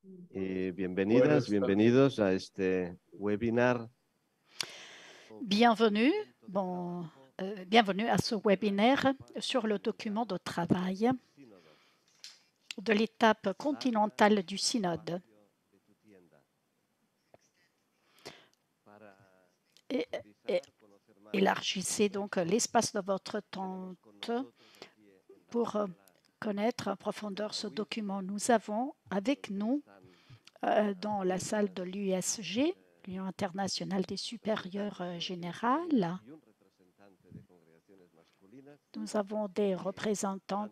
Y bienvenidas, bienvenidos a este webinar. Bienvenue, bienvenue à ce webinaire sur le document de travail de l'étape continentale du synode. Élargissez donc l'espace de votre tente pour connaître en profondeur ce document. Nous avons avec nous dans la salle de l'USG, l'Union internationale des supérieurs générales, nous avons des représentants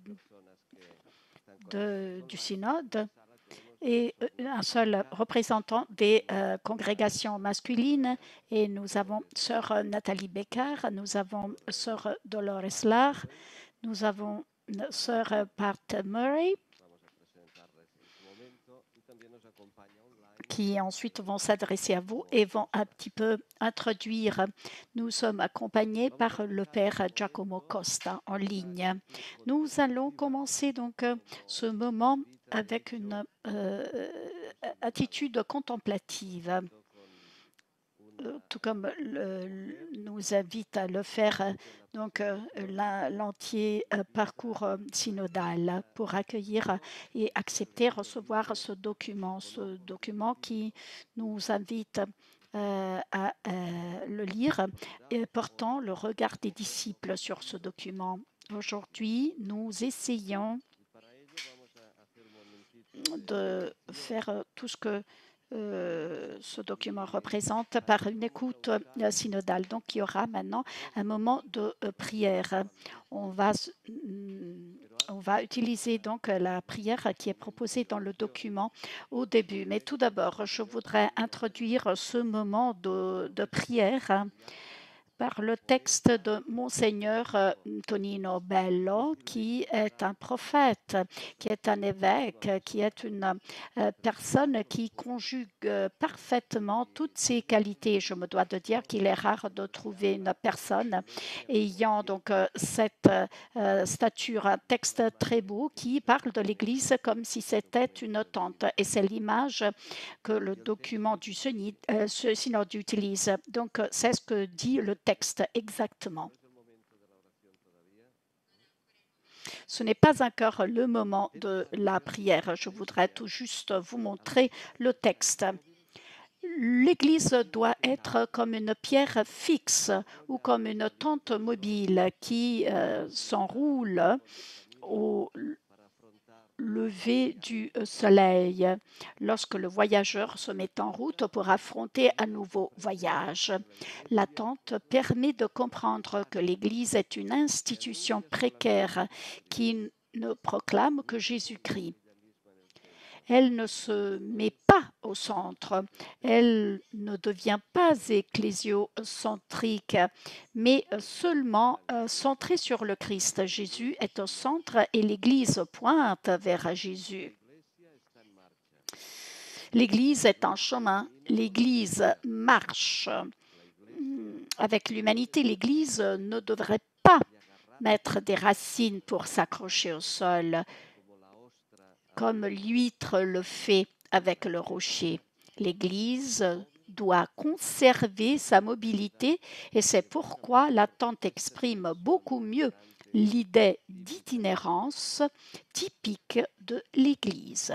du synode et un seul représentant des congrégations masculines. Et nous avons sœur Nathalie Becker, nous avons sœur Dolores Lar, nous avons sœur Pat Murray, qui ensuite vont s'adresser à vous et vont un petit peu introduire. Nous sommes accompagnés par le père Giacomo Costa en ligne. Nous allons commencer donc ce moment avec une attitude contemplative, tout comme nous invite à le faire donc l'entier parcours synodal pour accueillir et accepter, recevoir ce document qui nous invite à le lire, portant le regard des disciples sur ce document. Aujourd'hui, nous essayons de faire tout ce que ce document représente par une écoute synodale. Donc, il y aura maintenant un moment de prière. On va utiliser donc la prière qui est proposée dans le document au début. Mais tout d'abord, je voudrais introduire ce moment de prière par le texte de Monseigneur Tonino Bello, qui est un prophète, qui est un évêque, qui est une personne qui conjugue parfaitement toutes ses qualités. Je me dois de dire qu'il est rare de trouver une personne ayant donc cette stature, un texte très beau qui parle de l'Église comme si c'était une tente. Et c'est l'image que le document du synode utilise. Donc, c'est ce que dit le texte exactement. Ce n'est pas encore le moment de la prière. Je voudrais tout juste vous montrer le texte. L'Église doit être comme une pierre fixe ou comme une tente mobile qui s'enroule au lever du soleil lorsque le voyageur se met en route pour affronter un nouveau voyage. L'attente permet de comprendre que l'Église est une institution précaire qui ne proclame que Jésus-Christ. Elle ne se met pas au centre, elle ne devient pas ecclésiocentrique, mais seulement centrée sur le Christ. Jésus est au centre et l'Église pointe vers Jésus. L'Église est en chemin, l'Église marche. Avec l'humanité, l'Église ne devrait pas mettre des racines pour s'accrocher au sol, comme l'huître le fait avec le rocher. L'Église doit conserver sa mobilité et c'est pourquoi la tente exprime beaucoup mieux l'idée d'itinérance typique de l'Église.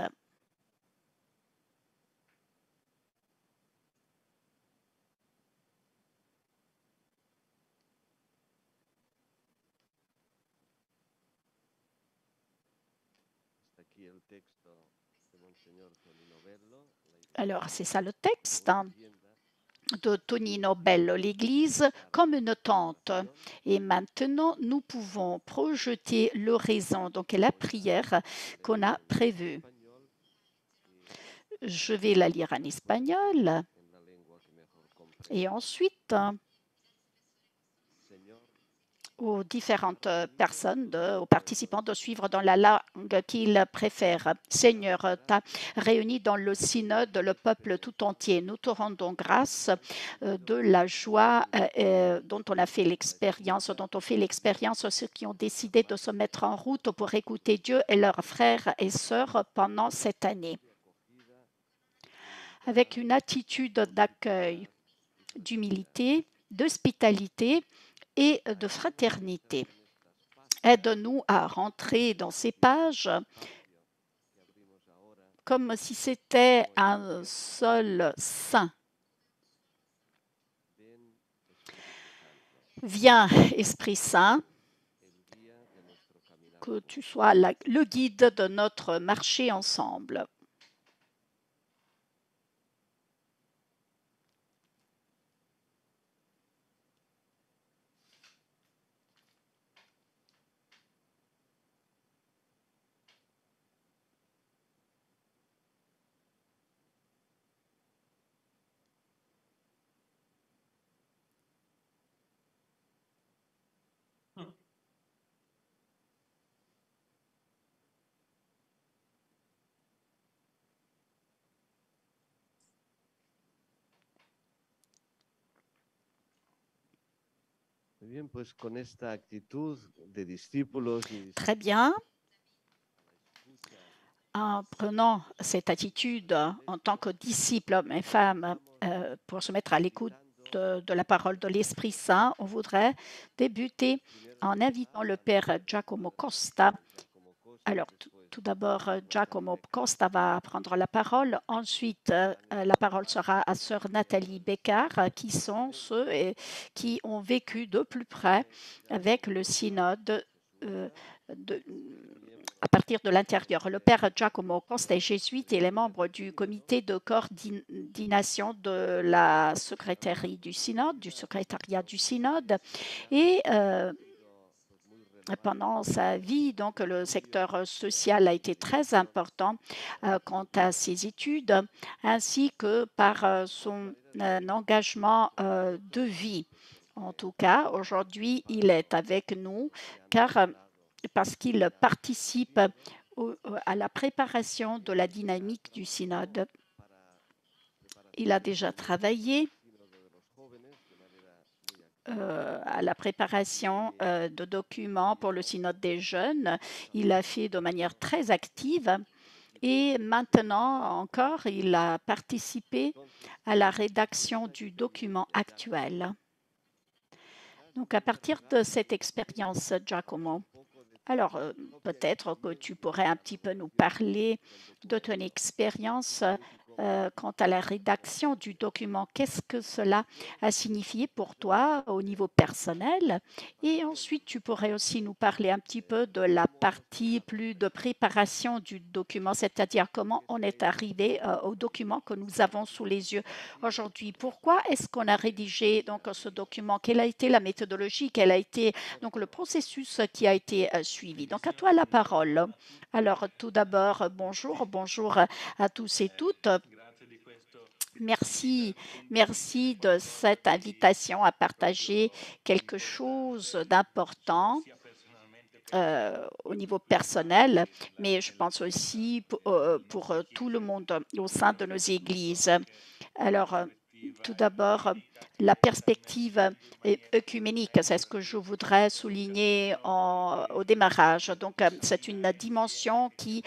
Alors, c'est ça le texte de Tonino Bello, l'Église comme une tente. Et maintenant, nous pouvons projeter l'oraison, donc la prière qu'on a prévue. Je vais la lire en espagnol. Et ensuite, aux différentes personnes, aux participants de suivre dans la langue qu'ils préfèrent. Seigneur, tu as réuni dans le synode le peuple tout entier. Nous te rendons grâce de la joie dont on a fait l'expérience, dont ont fait l'expérience ceux qui ont décidé de se mettre en route pour écouter Dieu et leurs frères et sœurs pendant cette année. avec une attitude d'accueil, d'humilité, d'hospitalité et de fraternité. Aide-nous à rentrer dans ces pages comme si c'était un seul saint. Viens, Esprit Saint, que tu sois le guide de notre marché ensemble. Bien, pues con esta actitud de discípulos Très bien. En prenant cette attitude en tant que disciples, hommes et femmes, pour se mettre à l'écoute de la parole de l'Esprit Saint, on voudrait débuter en invitant le Père Giacomo Costa. Alors, tout d'abord, Giacomo Costa va prendre la parole. Ensuite, la parole sera à Sœur Nathalie Bécard, qui sont ceux qui ont vécu de plus près avec le synode à partir de l'intérieur. Le père Giacomo Costa est jésuite et il est membre du comité de coordination de la secrétariat du synode. Et pendant sa vie, donc, le secteur social a été très important quant à ses études, ainsi que par son engagement de vie. En tout cas, aujourd'hui, il est avec nous parce qu'il participe à la préparation de la dynamique du synode. Il a déjà travaillé à la préparation de documents pour le synode des jeunes. Il l'a fait de manière très active et maintenant encore, il a participé à la rédaction du document actuel. Donc, à partir de cette expérience, Giacomo, alors peut-être que tu pourrais un petit peu nous parler de ton expérience quant à la rédaction du document. Qu'est-ce que cela a signifié pour toi au niveau personnel? Et ensuite, tu pourrais aussi nous parler un petit peu de la partie plus de préparation du document, c'est-à-dire comment on est arrivé au document que nous avons sous les yeux aujourd'hui. Pourquoi est-ce qu'on a rédigé donc ce document? Quelle a été la méthodologie? Quel a été donc le processus qui a été suivi? Donc à toi la parole. Alors tout d'abord, bonjour à tous et toutes. Merci de cette invitation à partager quelque chose d'important au niveau personnel, mais je pense aussi pour tout le monde au sein de nos églises. Alors, tout d'abord, la perspective œcuménique, c'est ce que je voudrais souligner au démarrage. Donc, c'est une dimension qui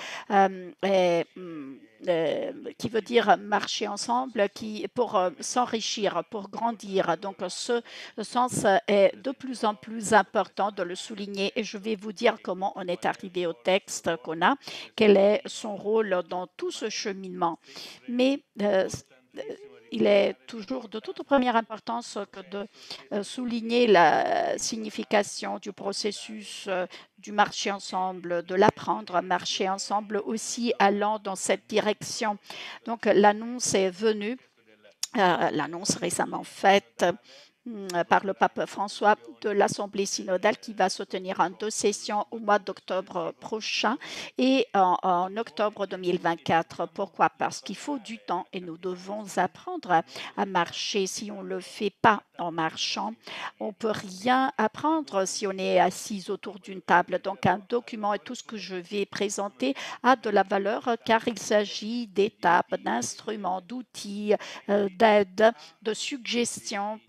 veut dire marcher ensemble, pour s'enrichir, pour grandir. Donc, ce sens est de plus en plus important de le souligner et je vais vous dire comment on est arrivé au texte qu'on a, quel est son rôle dans tout ce cheminement. Mais il est toujours de toute première importance que de souligner la signification du processus du marcher ensemble, de l'apprendre à marcher ensemble, aussi allant dans cette direction. Donc, l'annonce est venue, l'annonce récemment faite par le pape François de l'Assemblée synodale qui va se tenir en 2 sessions au mois d'octobre prochain et en octobre 2024. Pourquoi? Parce qu'il faut du temps et nous devons apprendre à marcher. Si on ne le fait pas en marchant, on ne peut rien apprendre si on est assis autour d'une table. Donc, un document et tout ce que je vais présenter a de la valeur car il s'agit d'étapes, d'instruments, d'outils, d'aide, de suggestions pour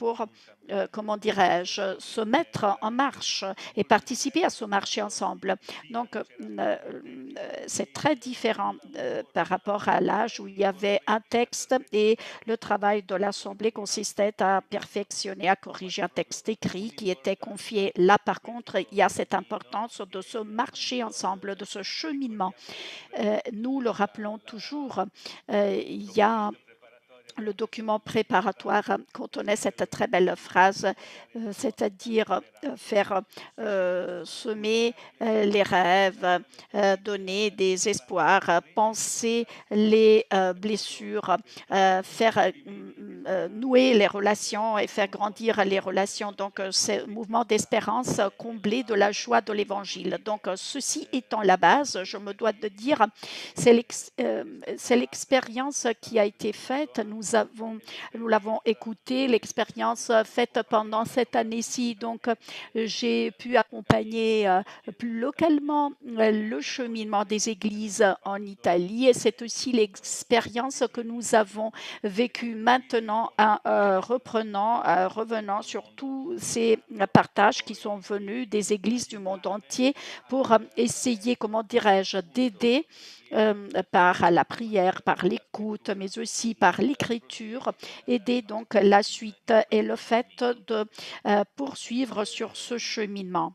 comment dirais-je, se mettre en marche et participer à ce marché ensemble. Donc, c'est très différent par rapport à l'âge où il y avait un texte et le travail de l'Assemblée consistait à perfectionner, à corriger un texte écrit qui était confié. Là, par contre, il y a cette importance de ce marché ensemble, de ce cheminement. Nous le rappelons toujours, il y a le document préparatoire contenait cette très belle phrase, c'est-à-dire faire semer les rêves, donner des espoirs, penser les blessures, faire nouer les relations et faire grandir les relations. Donc, c'est un mouvement d'espérance comblé de la joie de l'Évangile. Donc, ceci étant la base, je me dois de dire, c'est l'expérience qui a été faite. Nous l'avons écouté, l'expérience faite pendant cette année-ci. Donc, j'ai pu accompagner plus localement le cheminement des églises en Italie et c'est aussi l'expérience que nous avons vécue maintenant en revenant sur tous ces partages qui sont venus des églises du monde entier pour essayer, comment dirais-je, d'aider par la prière, par l'écoute, mais aussi par l'écriture, aider donc la suite et le fait de poursuivre sur ce cheminement.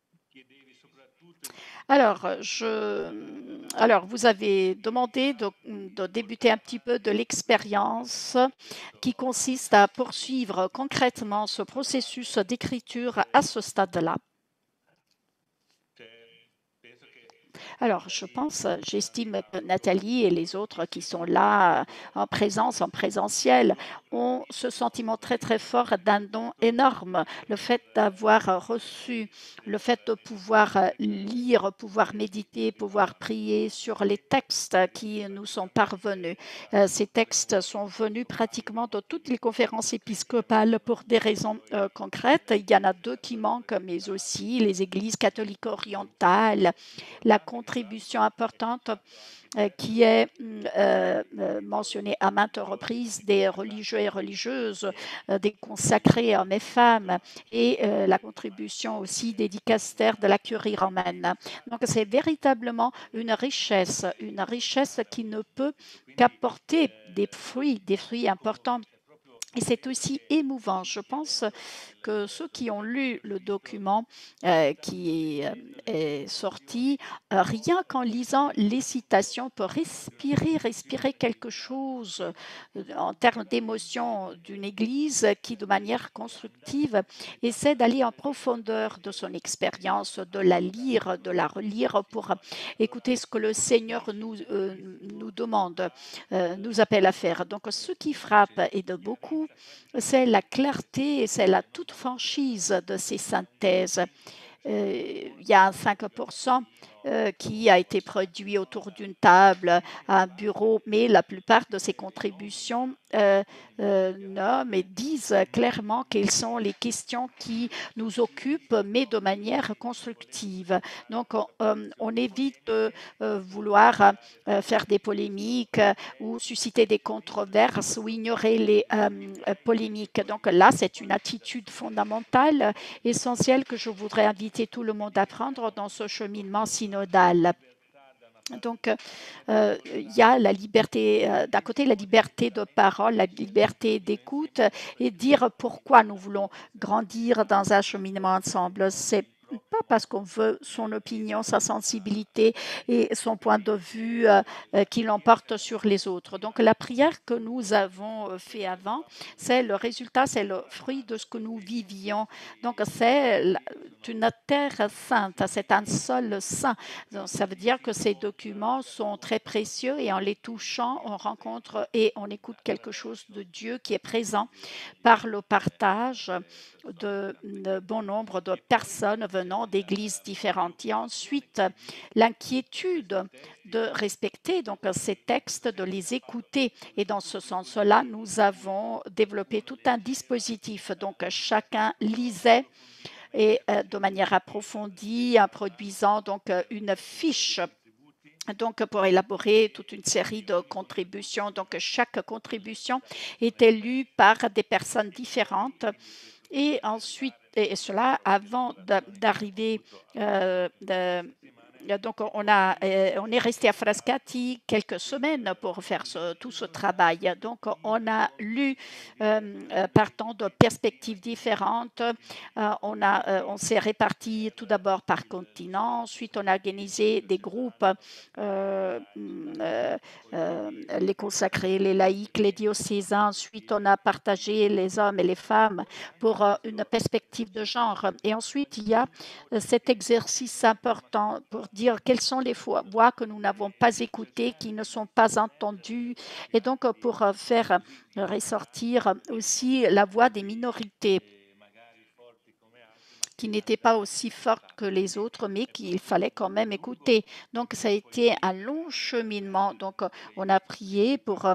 Alors, vous avez demandé de débuter un petit peu de l'expérience qui consiste à poursuivre concrètement ce processus d'écriture à ce stade-là. Alors, j'estime que Nathalie et les autres qui sont là en présence, en présentiel, ont ce sentiment très, très fort d'un don énorme. Le fait d'avoir reçu, le fait de pouvoir lire, pouvoir méditer, pouvoir prier sur les textes qui nous sont parvenus. Ces textes sont venus pratiquement de toutes les conférences épiscopales pour des raisons concrètes. Il y en a deux qui manquent, mais aussi les églises catholiques orientales, la contribution importante qui est mentionnée à maintes reprises des religieux et religieuses, des consacrés hommes et femmes, et la contribution aussi des dicastères de la curie romaine. Donc, c'est véritablement une richesse qui ne peut qu'apporter des fruits importants. Et c'est aussi émouvant. Je pense que ceux qui ont lu le document qui est sorti, rien qu'en lisant les citations, peut respirer quelque chose en termes d'émotion d'une Église qui, de manière constructive, essaie d'aller en profondeur de son expérience, de la lire, de la relire pour écouter ce que le Seigneur nous demande, nous appelle à faire. Donc, ce qui frappe et de beaucoup, c'est la clarté et c'est la toute franchise de ces synthèses. Il y a un 5% qui a été produit autour d'une table, à un bureau, mais la plupart de ces contributions nomment et disent clairement quelles sont les questions qui nous occupent, mais de manière constructive. Donc, on évite de vouloir faire des polémiques ou susciter des controverses ou ignorer les polémiques. Donc là, c'est une attitude fondamentale, essentielle que je voudrais inviter tout le monde à prendre dans ce cheminement synodal. Donc, il y a la liberté, d'un côté, la liberté de parole, la liberté d'écoute et dire pourquoi nous voulons grandir dans un cheminement ensemble. C'est pas parce qu'on veut son opinion, sa sensibilité et son point de vue qui l'emporte sur les autres. Donc, la prière que nous avons fait avant, c'est le résultat, c'est le fruit de ce que nous vivions. Donc, c'est une terre sainte, c'est un sol saint. Donc, ça veut dire que ces documents sont très précieux et en les touchant, on rencontre et on écoute quelque chose de Dieu qui est présent par le partage de bon nombre de personnes venant d'églises différentes. Et ensuite, l'inquiétude de respecter donc ces textes, de les écouter. Et dans ce sens-là, nous avons développé tout un dispositif. Donc, chacun lisait et de manière approfondie, en produisant donc une fiche donc pour élaborer toute une série de contributions. Donc chaque contribution était lue par des personnes différentes et ensuite, et cela avant d'arriver donc, on est resté à Frascati quelques semaines pour faire tout ce travail. Donc, on a lu partant de perspectives différentes. On s'est répartis tout d'abord par continent. Ensuite, on a organisé des groupes, les consacrés, les laïcs, les diocésains. Ensuite, on a partagé les hommes et les femmes pour une perspective de genre. Et ensuite, il y a cet exercice important pour dire quelles sont les voix que nous n'avons pas écoutées, qui ne sont pas entendues, et donc pour faire ressortir aussi la voix des minorités qui n'étaient pas aussi fortes que les autres, mais qu'il fallait quand même écouter. Donc, ça a été un long cheminement. Donc, on a prié pour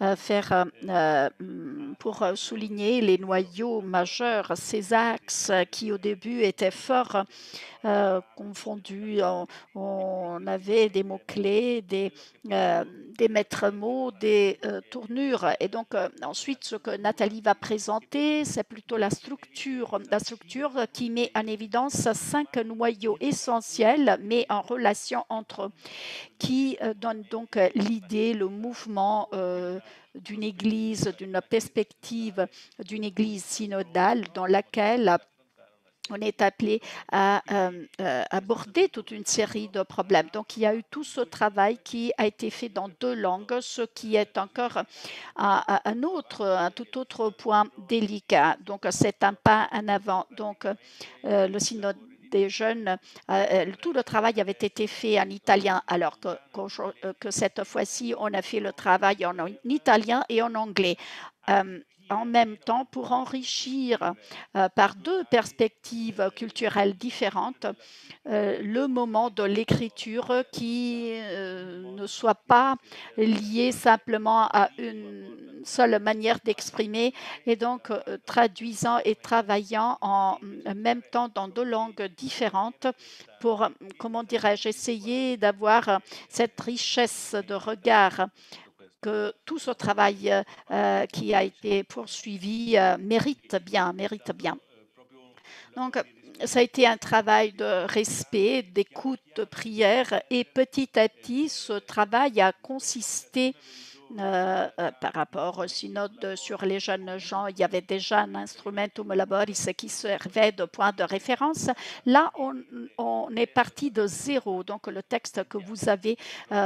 pour souligner les noyaux majeurs, ces axes qui au début étaient forts confondus. On avait des mots-clés, des maîtres mots, des tournures. Et donc, ensuite, ce que Nathalie va présenter, c'est plutôt la structure qui met en évidence 5 noyaux essentiels, mais en relation entre eux, qui donne donc l'idée, le mouvement d'une église, d'une perspective d'une église synodale dans laquelle on est appelé à aborder toute une série de problèmes. Donc, il y a eu tout ce travail qui a été fait dans 2 langues, ce qui est encore un tout autre point délicat. Donc, c'est un pas en avant. Donc, le synode des jeunes, tout le travail avait été fait en italien, alors que cette fois-ci, on a fait le travail en italien et en anglais. En même temps, pour enrichir par 2 perspectives culturelles différentes le moment de l'écriture qui ne soit pas lié simplement à une seule manière d'exprimer et donc traduisant et travaillant en même temps dans 2 langues différentes pour, comment dirais-je, essayer d'avoir cette richesse de regard que tout ce travail qui a été poursuivi mérite bien, mérite bien. Donc, ça a été un travail de respect, d'écoute, de prière, et petit à petit, ce travail a consisté par rapport au synode sur les jeunes gens, il y avait déjà un instrumentum laboris qui servait de point de référence. Là, on est parti de zéro. Donc, le texte que vous avez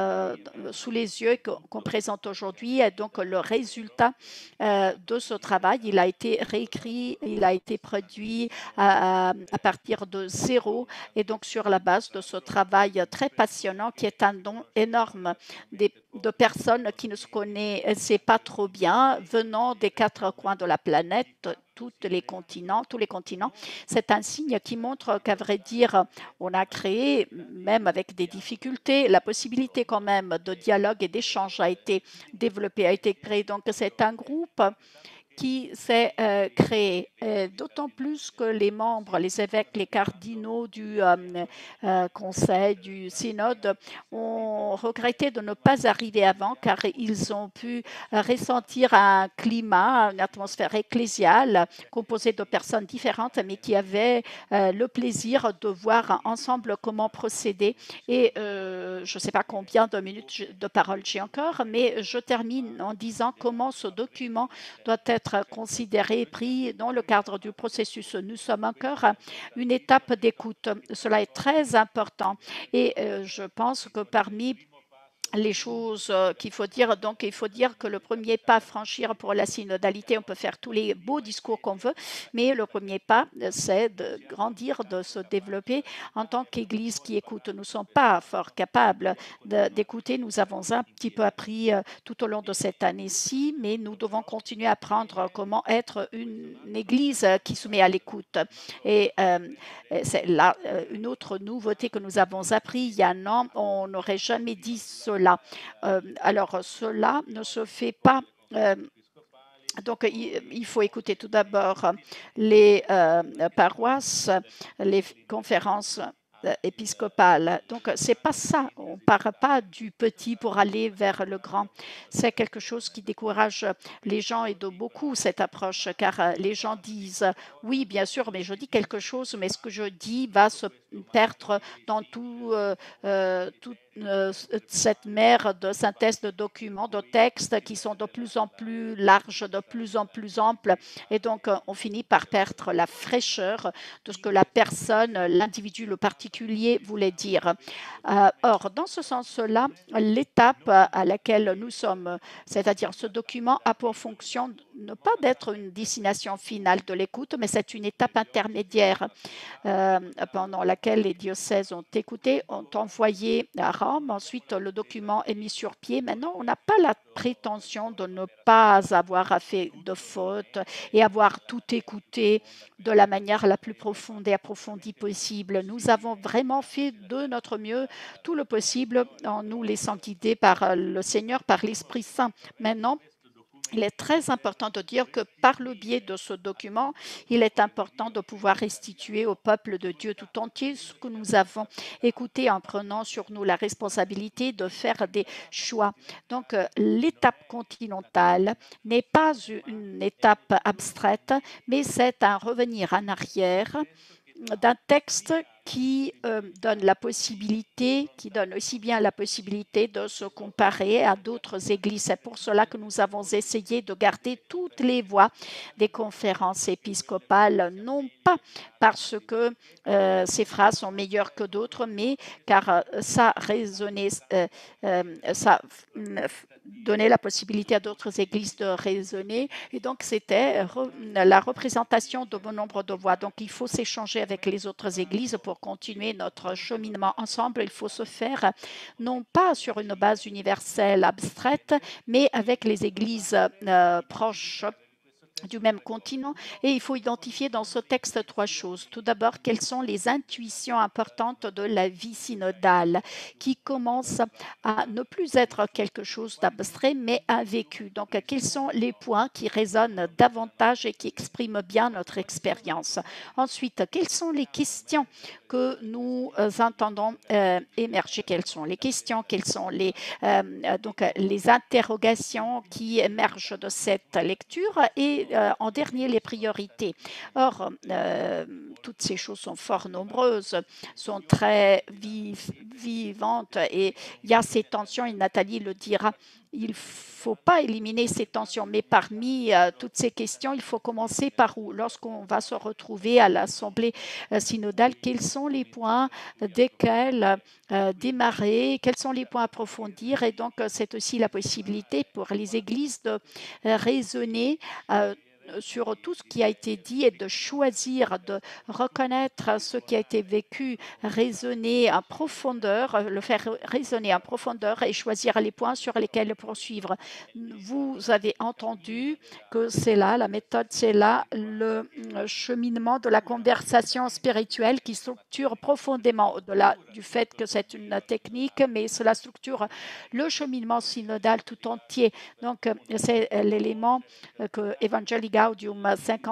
sous les yeux, qu'on présente aujourd'hui, est donc le résultat de ce travail. Il a été réécrit, il a été produit à partir de zéro et donc sur la base de ce travail très passionnant qui est un don énorme de personnes qui ne se connaissaient pas trop bien, venant des 4 coins de la planète, tous les continents. C'est un signe qui montre qu'à vrai dire, on a créé, même avec des difficultés, la possibilité quand même de dialogue et d'échange a été développée, a été créée. Donc c'est un groupe qui s'est créé, d'autant plus que les membres, les évêques, les cardinaux du conseil, du synode, ont regretté de ne pas arriver avant car ils ont pu ressentir un climat, une atmosphère ecclésiale composée de personnes différentes mais qui avaient le plaisir de voir ensemble comment procéder. Et je ne sais pas combien de minutes de parole j'ai encore, mais je termine en disant comment ce document doit être considéré et pris dans le cadre du processus. Nous sommes encore à une étape d'écoute. Cela est très important et je pense que parmi les choses qu'il faut dire. Donc, il faut dire que le premier pas à franchir pour la synodalité, on peut faire tous les beaux discours qu'on veut, mais le premier pas, c'est de grandir, de se développer en tant qu'Église qui écoute. Nous ne sommes pas fort capables d'écouter. Nous avons un petit peu appris tout au long de cette année-ci, mais nous devons continuer à apprendre comment être une Église qui se met à l'écoute. Et c'est là une autre nouveauté que nous avons appris il y a un an. On n'aurait jamais dit cela. Alors, cela ne se fait pas. Donc, il faut écouter tout d'abord les paroisses, les conférences épiscopale. Donc, c'est pas ça. On ne part pas du petit pour aller vers le grand. C'est quelque chose qui décourage les gens et de beaucoup cette approche, car les gens disent oui, bien sûr, mais je dis quelque chose, mais ce que je dis va se perdre dans toute cette mer de synthèse de documents, de textes qui sont de plus en plus larges, de plus en plus amples, et donc on finit par perdre la fraîcheur de ce que la personne, l'individu, le particulier voulait dire. Or, dans ce sens-là, l'étape à laquelle nous sommes, c'est-à-dire ce document, a pour fonction ne pas d'être une destination finale de l'écoute, mais c'est une étape intermédiaire pendant laquelle les diocèses ont écouté, ont envoyé à Rome. Ensuite, le document est mis sur pied. Maintenant, on n'a pas la prétention de ne pas avoir fait de fautes et avoir tout écouté de la manière la plus profonde et approfondie possible. Nous avons vraiment fait de notre mieux, tout le possible, en nous laissant guider par le Seigneur, par l'Esprit Saint. Maintenant, il est très important de dire que par le biais de ce document, il est important de pouvoir restituer au peuple de Dieu tout entier ce que nous avons écouté en prenant sur nous la responsabilité de faire des choix. Donc, l'étape continentale n'est pas une étape abstraite, mais c'est un revenir en arrière d'un texte qui donne la possibilité, qui donne aussi bien la possibilité de se comparer à d'autres églises. C'est pour cela que nous avons essayé de garder toutes les voix des conférences épiscopales, non pas parce que ces phrases sont meilleures que d'autres, mais car ça résonnait, ça donnait la possibilité à d'autres églises de raisonner. Et donc, c'était la représentation de bon nombre de voix. Donc, il faut s'échanger avec les autres églises pour continuer notre cheminement ensemble. Il faut se faire non pas sur une base universelle abstraite, mais avec les églises proches du même continent. Et il faut identifier dans ce texte trois choses. Tout d'abord, quelles sont les intuitions importantes de la vie synodale qui commence à ne plus être quelque chose d'abstrait, mais un vécu. Donc, quels sont les points qui résonnent davantage et qui expriment bien notre expérience. Ensuite, quelles sont les questions que nous entendons émerger? Quelles sont les questions? Quelles sont les interrogations qui émergent de cette lecture? Et en dernier, les priorités. Or, toutes ces choses sont fort nombreuses, sont très vivantes et il y a ces tensions, et Nathalie le dira. Il ne faut pas éliminer ces tensions, mais parmi toutes ces questions, il faut commencer par où? Lorsqu'on va se retrouver à l'Assemblée synodale, quels sont les points desquels démarrer, quels sont les points à approfondir? Et donc, c'est aussi la possibilité pour les églises de raisonner sur tout ce qui a été dit et de choisir de reconnaître ce qui a été vécu, raisonner en profondeur, le faire raisonner en profondeur et choisir les points sur lesquels poursuivre. Vous avez entendu que c'est là, la méthode, c'est là le cheminement de la conversation spirituelle qui structure profondément, au-delà du fait que c'est une technique, mais cela structure le cheminement synodal tout entier. Donc, c'est l'élément que Evangelii Gaudium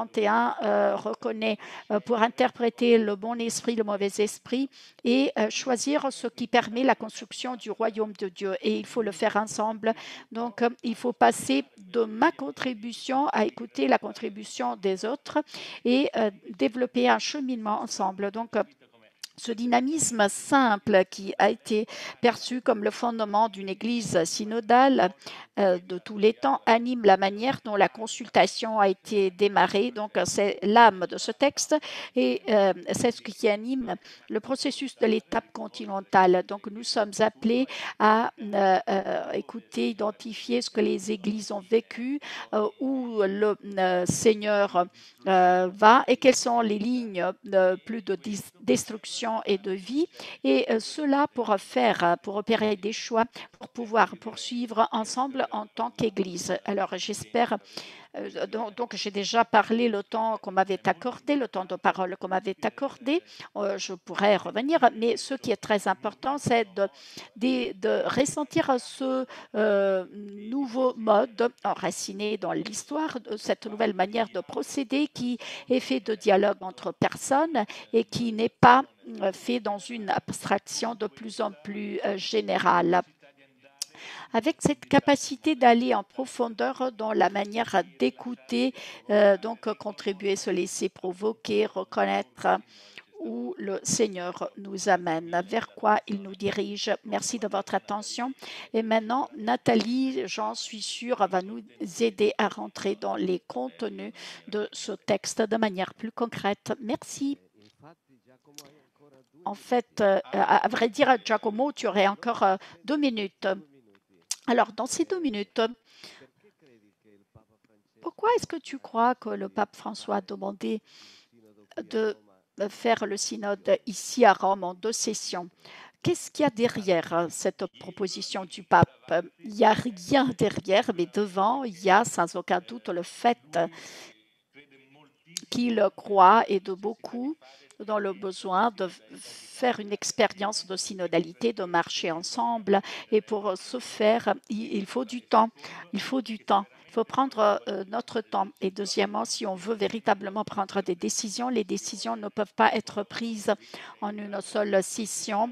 51 reconnaît pour interpréter le bon esprit, le mauvais esprit et choisir ce qui permet la construction du royaume de Dieu. Et il faut le faire ensemble. Donc, il faut passer de ma contribution à écouter la contribution des autres et développer un cheminement ensemble. Donc, ce dynamisme simple qui a été perçu comme le fondement d'une Église synodale de tous les temps anime la manière dont la consultation a été démarrée. Donc, c'est l'âme de ce texte et c'est ce qui anime le processus de l'étape continentale. Donc, nous sommes appelés à écouter, identifier ce que les Églises ont vécu, où le Seigneur va et quelles sont les lignes plus de destruction et de vie, et cela pour opérer des choix, pour pouvoir poursuivre ensemble en tant qu'Église. Alors, j'espère Donc, j'ai déjà parlé le temps qu'on m'avait accordé, le temps de parole qu'on m'avait accordé. Je pourrais revenir, mais ce qui est très important, c'est de ressentir ce nouveau mode enraciné dans l'histoire, cette nouvelle manière de procéder qui est fait de dialogue entre personnes et qui n'est pas fait dans une abstraction de plus en plus générale. Avec cette capacité d'aller en profondeur dans la manière d'écouter, donc contribuer, se laisser provoquer, reconnaître où le Seigneur nous amène, vers quoi il nous dirige. Merci de votre attention. Et maintenant, Nathalie, j'en suis sûre, va nous aider à rentrer dans les contenus de ce texte de manière plus concrète. Merci. En fait, à vrai dire, Giacomo, tu aurais encore 2 minutes. Alors, dans ces 2 minutes, pourquoi est-ce que tu crois que le pape François a demandé de faire le synode ici à Rome en 2 sessions? Qu'est-ce qu'il y a derrière cette proposition du pape? Il n'y a rien derrière, mais devant, il y a sans aucun doute le fait qu'il croit et de beaucoup dans le besoin de faire une expérience de synodalité, de marcher ensemble. Et pour ce faire, il faut du temps. Il faut du temps. Il faut prendre notre temps. Et deuxièmement, si on veut véritablement prendre des décisions, les décisions ne peuvent pas être prises en une seule session.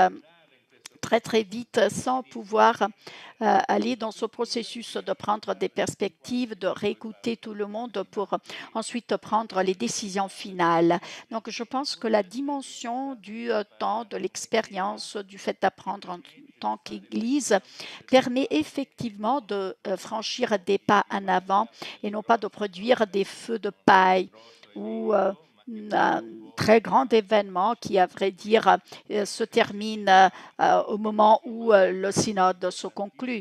Très, très vite sans pouvoir aller dans ce processus de prendre des perspectives, de réécouter tout le monde pour ensuite prendre les décisions finales. Donc, je pense que la dimension du temps, de l'expérience, du fait d'apprendre en tant qu'Église permet effectivement de franchir des pas en avant et non pas de produire des feux de paille ou un très grand événement qui, à vrai dire, se termine au moment où le synode se conclut.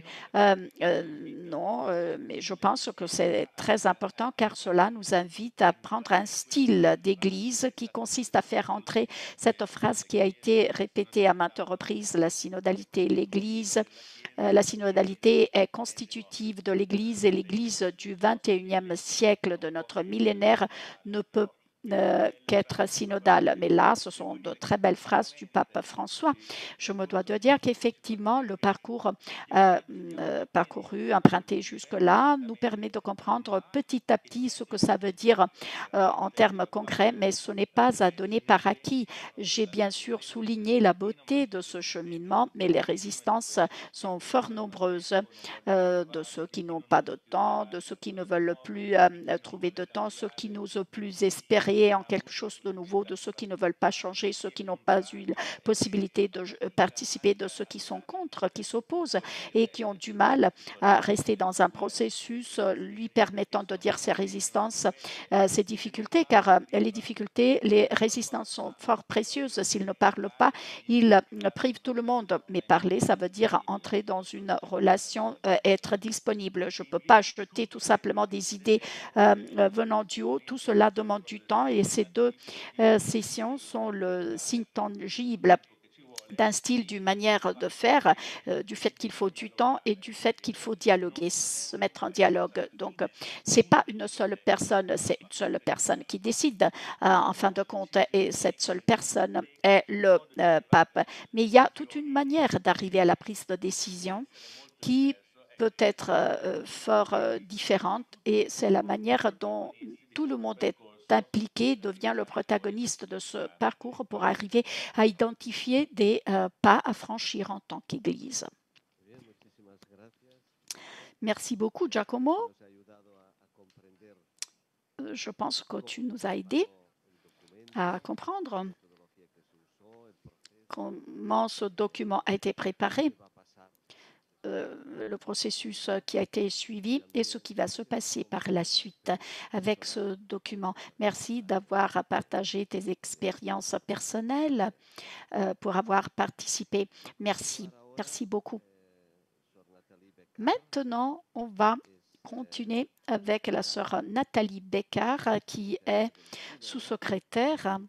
Non, mais je pense que c'est très important car cela nous invite à prendre un style d'église qui consiste à faire entrer cette phrase qui a été répétée à maintes reprises, la synodalité, l'église. La synodalité est constitutive de l'Église et l'Église du 21e siècle de notre millénaire ne peut qu'être synodale. Mais là, ce sont de très belles phrases du pape François. Je me dois de dire qu'effectivement, le parcours parcouru, emprunté jusque-là, nous permet de comprendre petit à petit ce que ça veut dire en termes concrets, mais ce n'est pas à donner par acquis. J'ai bien sûr souligné la beauté de ce cheminement, mais les résistances sont fort nombreuses de ceux qui n'ont pas de temps, de ceux qui ne veulent plus trouver de temps, ceux qui n'osent plus espérer en quelque chose de nouveau, de ceux qui ne veulent pas changer, ceux qui n'ont pas eu la possibilité de participer, de ceux qui sont contre, qui s'opposent et qui ont du mal à rester dans un processus lui permettant de dire ses résistances, ses difficultés, car les difficultés, les résistances sont fort précieuses. S'ils ne parlent pas, ils privent tout le monde. Mais parler, ça veut dire entrer dans une relation, être disponible. Je ne peux pas jeter tout simplement des idées venant du haut. Tout cela demande du temps et ces 2 sessions sont le signe tangible d'un style, d'une manière de faire, du fait qu'il faut du temps et du fait qu'il faut dialoguer, se mettre en dialogue. Donc, ce n'est pas une seule personne, c'est une seule personne qui décide en fin de compte et cette seule personne est le pape. Mais il y a toute une manière d'arriver à la prise de décision qui peut être fort différente et c'est la manière dont tout le monde est impliqué, devient le protagoniste de ce parcours pour arriver à identifier des pas à franchir en tant qu'Église. Merci beaucoup, Giacomo. Je pense que tu nous as aidés à comprendre comment ce document a été préparé, le processus qui a été suivi et ce qui va se passer par la suite avec ce document. Merci d'avoir partagé tes expériences personnelles, pour avoir participé. Merci. Merci beaucoup. Maintenant, on va continuer avec la sœur Nathalie Becker, qui est sous-secrétaire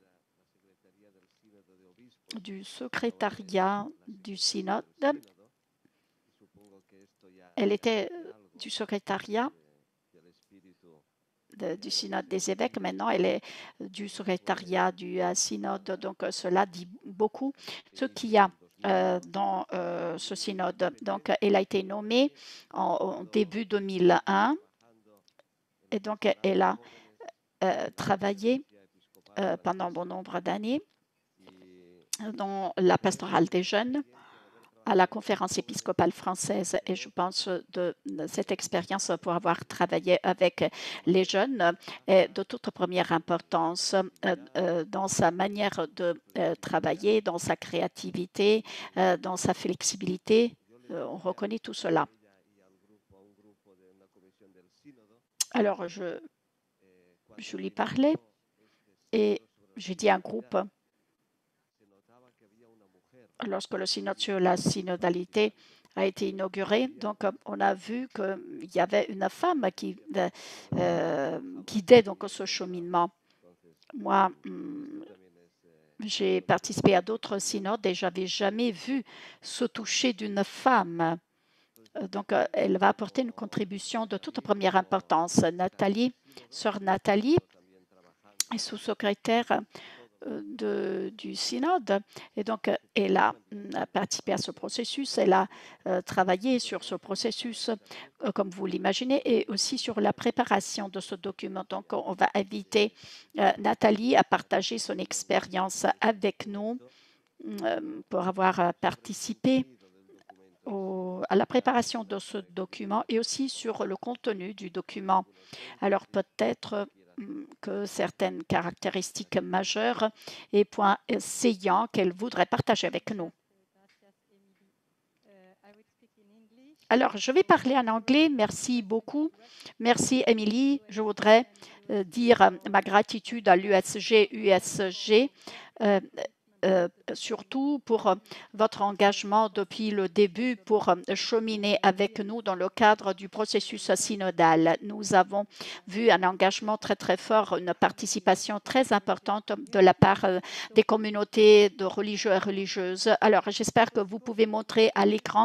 du secrétariat du synode. Elle était du secrétariat du synode des évêques. Maintenant, elle est du secrétariat du synode. Donc, cela dit beaucoup ce qu'il y a dans ce synode. Donc, elle a été nommée en début 2001 et donc elle a travaillé pendant bon nombre d'années dans la pastorale des jeunes à la conférence épiscopale française et je pense de cette expérience pour avoir travaillé avec les jeunes est de toute première importance dans sa manière de travailler, dans sa créativité, dans sa flexibilité. On reconnaît tout cela. Alors, je lui parlais et j'ai dit à un groupe, lorsque le synode sur la synodalité a été inauguré, donc on a vu qu'il y avait une femme qui guidait donc ce cheminement. Moi, j'ai participé à d'autres synodes et je n'avais jamais vu ce toucher d'une femme. Donc, elle va apporter une contribution de toute première importance. Nathalie, sœur Nathalie, est sous-secrétaire du synode et donc elle a participé à ce processus, elle a travaillé sur ce processus comme vous l'imaginez et aussi sur la préparation de ce document. Donc on va inviter Nathalie à partager son expérience avec nous pour avoir participé à la préparation de ce document et aussi sur le contenu du document. Alors peut-être que certaines caractéristiques majeures et points saillants qu'elle voudrait partager avec nous. Alors, je vais parler en anglais. Merci beaucoup. Merci, Émilie. Je voudrais dire ma gratitude à l'USG, surtout pour votre engagement depuis le début pour cheminer avec nous dans le cadre du processus synodal. Nous avons vu un engagement très, très fort, une participation très importante de la part des communautés de religieux et religieuses. Alors, j'espère que vous pouvez montrer à l'écran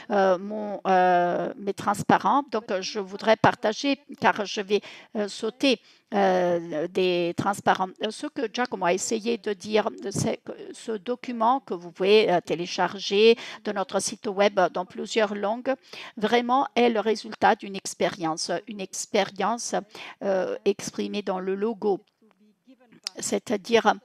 mes transparents. Donc, je voudrais partager, car je vais sauter des transparents. Ce que Giacomo a essayé de dire, c'est que ce document que vous pouvez télécharger de notre site web dans plusieurs langues, vraiment est le résultat d'une expérience exprimée dans le logo, c'est-à-dire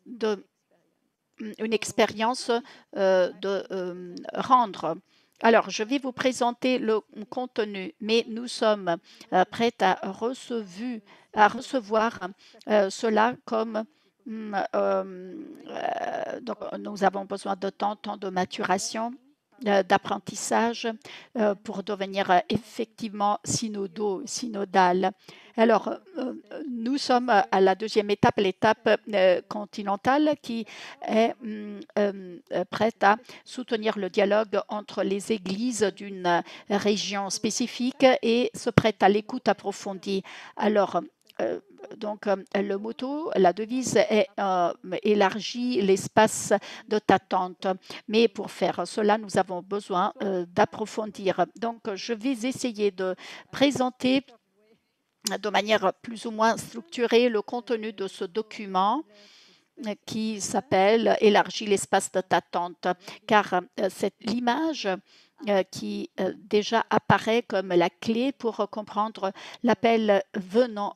une expérience de rendre. Alors, je vais vous présenter le contenu, mais nous sommes prêts à recevoir cela comme donc nous avons besoin de temps de maturation, d'apprentissage pour devenir effectivement synodal. Alors, nous sommes à la deuxième étape, l'étape continentale qui est prête à soutenir le dialogue entre les églises d'une région spécifique et se prête à l'écoute approfondie. Alors, donc, le motto, la devise est élargir l'espace de t'attente. Mais pour faire cela, nous avons besoin d'approfondir. Donc, je vais essayer de présenter de manière plus ou moins structurée le contenu de ce document qui s'appelle « Élargir l'espace de t'attente », car c'est l'image qui déjà apparaît comme la clé pour comprendre l'appel venant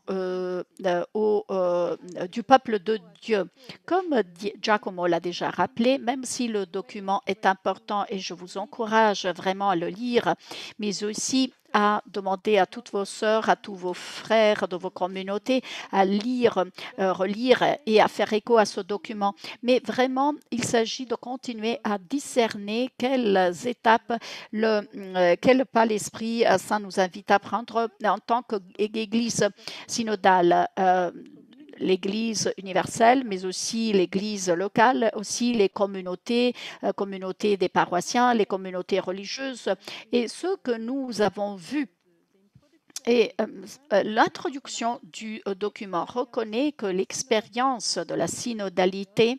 du peuple de Dieu. Comme Giacomo l'a déjà rappelé, même si le document est important et je vous encourage vraiment à le lire, mais aussi à demander à toutes vos sœurs, à tous vos frères de vos communautés à lire, relire et à faire écho à ce document. Mais vraiment, il s'agit de continuer à discerner quelles étapes, quel pas l'Esprit Saint nous invite à prendre en tant qu'Église synodale. L'Église universelle, mais aussi l'Église locale, aussi les communautés des paroissiens, les communautés religieuses. Et ce que nous avons vu et l'introduction du document reconnaît que l'expérience de la synodalité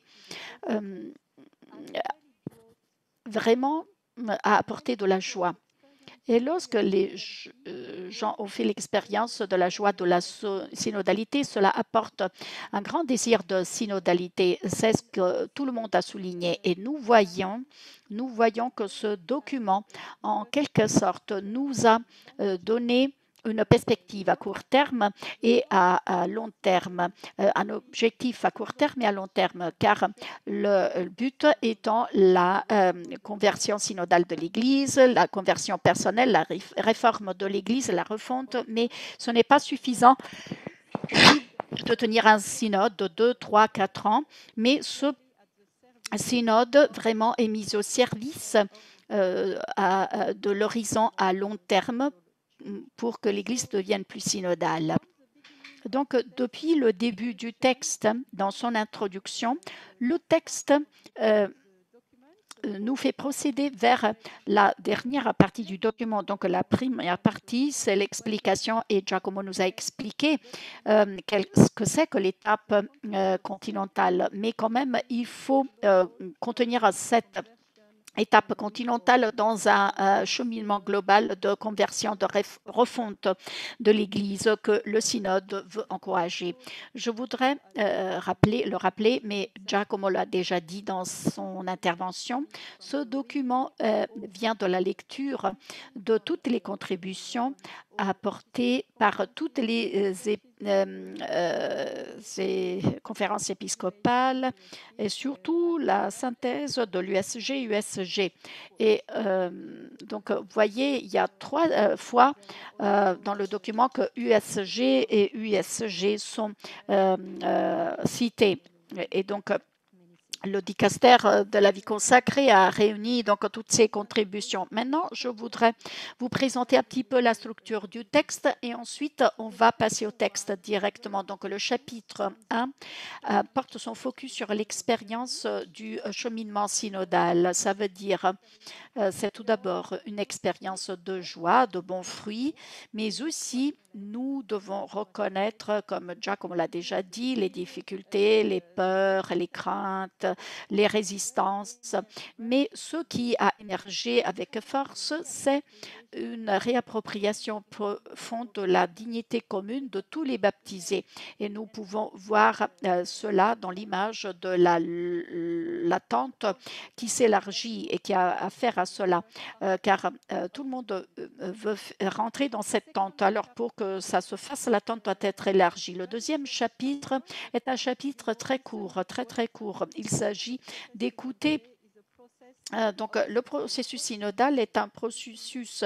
vraiment a apporté de la joie. Et lorsque les gens ont fait l'expérience de la joie de la synodalité, cela apporte un grand désir de synodalité. C'est ce que tout le monde a souligné. Et nous voyons que ce document, en quelque sorte, nous a donné une perspective à court terme et à long terme, un objectif à court terme et à long terme, car le but étant la conversion synodale de l'Église, la conversion personnelle, la réforme de l'Église, la refonte, mais ce n'est pas suffisant de tenir un synode de 2, 3, 4 ans, mais ce synode vraiment est mis au service de l'horizon à long terme pour que l'Église devienne plus synodale. Donc, depuis le début du texte, dans son introduction, le texte nous fait procéder vers la dernière partie du document. Donc, la première partie, c'est l'explication et Giacomo nous a expliqué ce que c'est que l'étape continentale. Mais quand même, il faut contenir cette étape continentale dans un cheminement global de conversion, de refonte de l'Église que le synode veut encourager. Je voudrais le rappeler, mais Giacomo l'a déjà dit dans son intervention, ce document vient de la lecture de toutes les contributions apportées par toutes les conférences épiscopales et surtout la synthèse de l'USG-USG. Et donc, vous voyez, il y a 3 fois dans le document que USG et USG sont cités. Et donc, le dicaster de la vie consacrée a réuni donc toutes ces contributions. Maintenant, je voudrais vous présenter un petit peu la structure du texte et ensuite on va passer au texte directement. Donc le chapitre 1 porte son focus sur l'expérience du cheminement synodal. Ça veut dire c'est tout d'abord une expérience de joie, de bons fruits, mais aussi nous devons reconnaître, comme Giacomo l'a déjà dit, les difficultés, les peurs, les craintes, les résistances. Mais ce qui a émergé avec force, c'est une réappropriation profonde de la dignité commune de tous les baptisés. Et nous pouvons voir cela dans l'image de la tente qui s'élargit et qui a affaire à cela, car tout le monde veut rentrer dans cette tente. Alors pour que ça se fasse, la tente doit être élargie. Le deuxième chapitre est un chapitre très court, très court. Il s'agit d'écouter. Donc, le processus synodal est un processus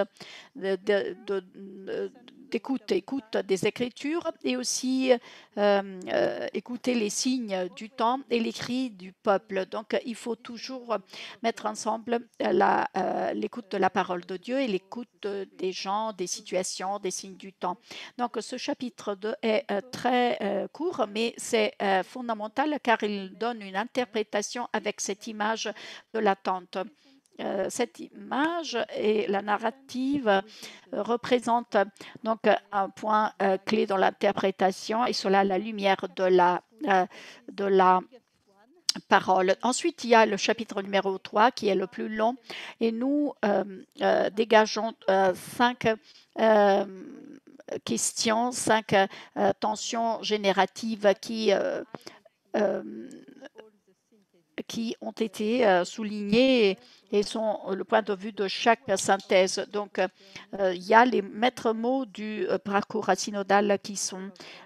d'écoute des Écritures et aussi écouter les signes du temps et les cris du peuple. Donc, il faut toujours mettre ensemble l'écoute de la parole de Dieu et l'écoute des gens, des situations, des signes du temps. Donc, ce chapitre 2 est très court, mais c'est fondamental car il donne une interprétation avec cette image de l'attente. Cette image et la narrative représentent donc un point clé dans l'interprétation et cela à la lumière de la parole. Ensuite, il y a le chapitre numéro 3 qui est le plus long et nous dégageons 5 questions, 5 tensions génératives qui ont été soulignés et sont le point de vue de chaque synthèse. Donc, il y a les maîtres mots du parcours synodal qui sont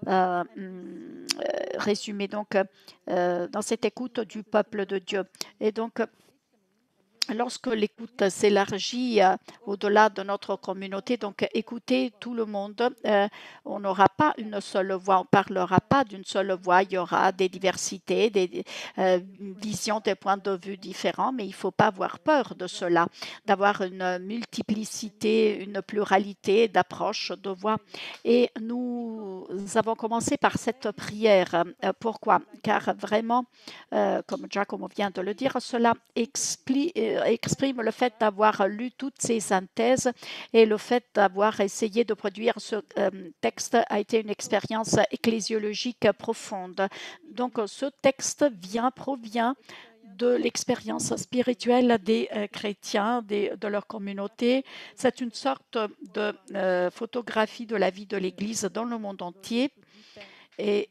résumés donc, dans cette écoute du peuple de Dieu. Et donc, lorsque l'écoute s'élargit au-delà de notre communauté, donc écouter tout le monde, on n'aura pas une seule voix, on ne parlera pas d'une seule voix, il y aura des diversités, des visions, des points de vue différents, mais il ne faut pas avoir peur de cela, d'avoir une multiplicité, une pluralité d'approches, de voix. Et nous avons commencé par cette prière. Pourquoi? Car vraiment, comme Giacomo vient de le dire, cela exprime le fait d'avoir lu toutes ces synthèses et le fait d'avoir essayé de produire ce texte a été une expérience ecclésiologique profonde. Donc ce texte provient de l'expérience spirituelle des chrétiens, de leur communauté. C'est une sorte de photographie de la vie de l'Église dans le monde entier et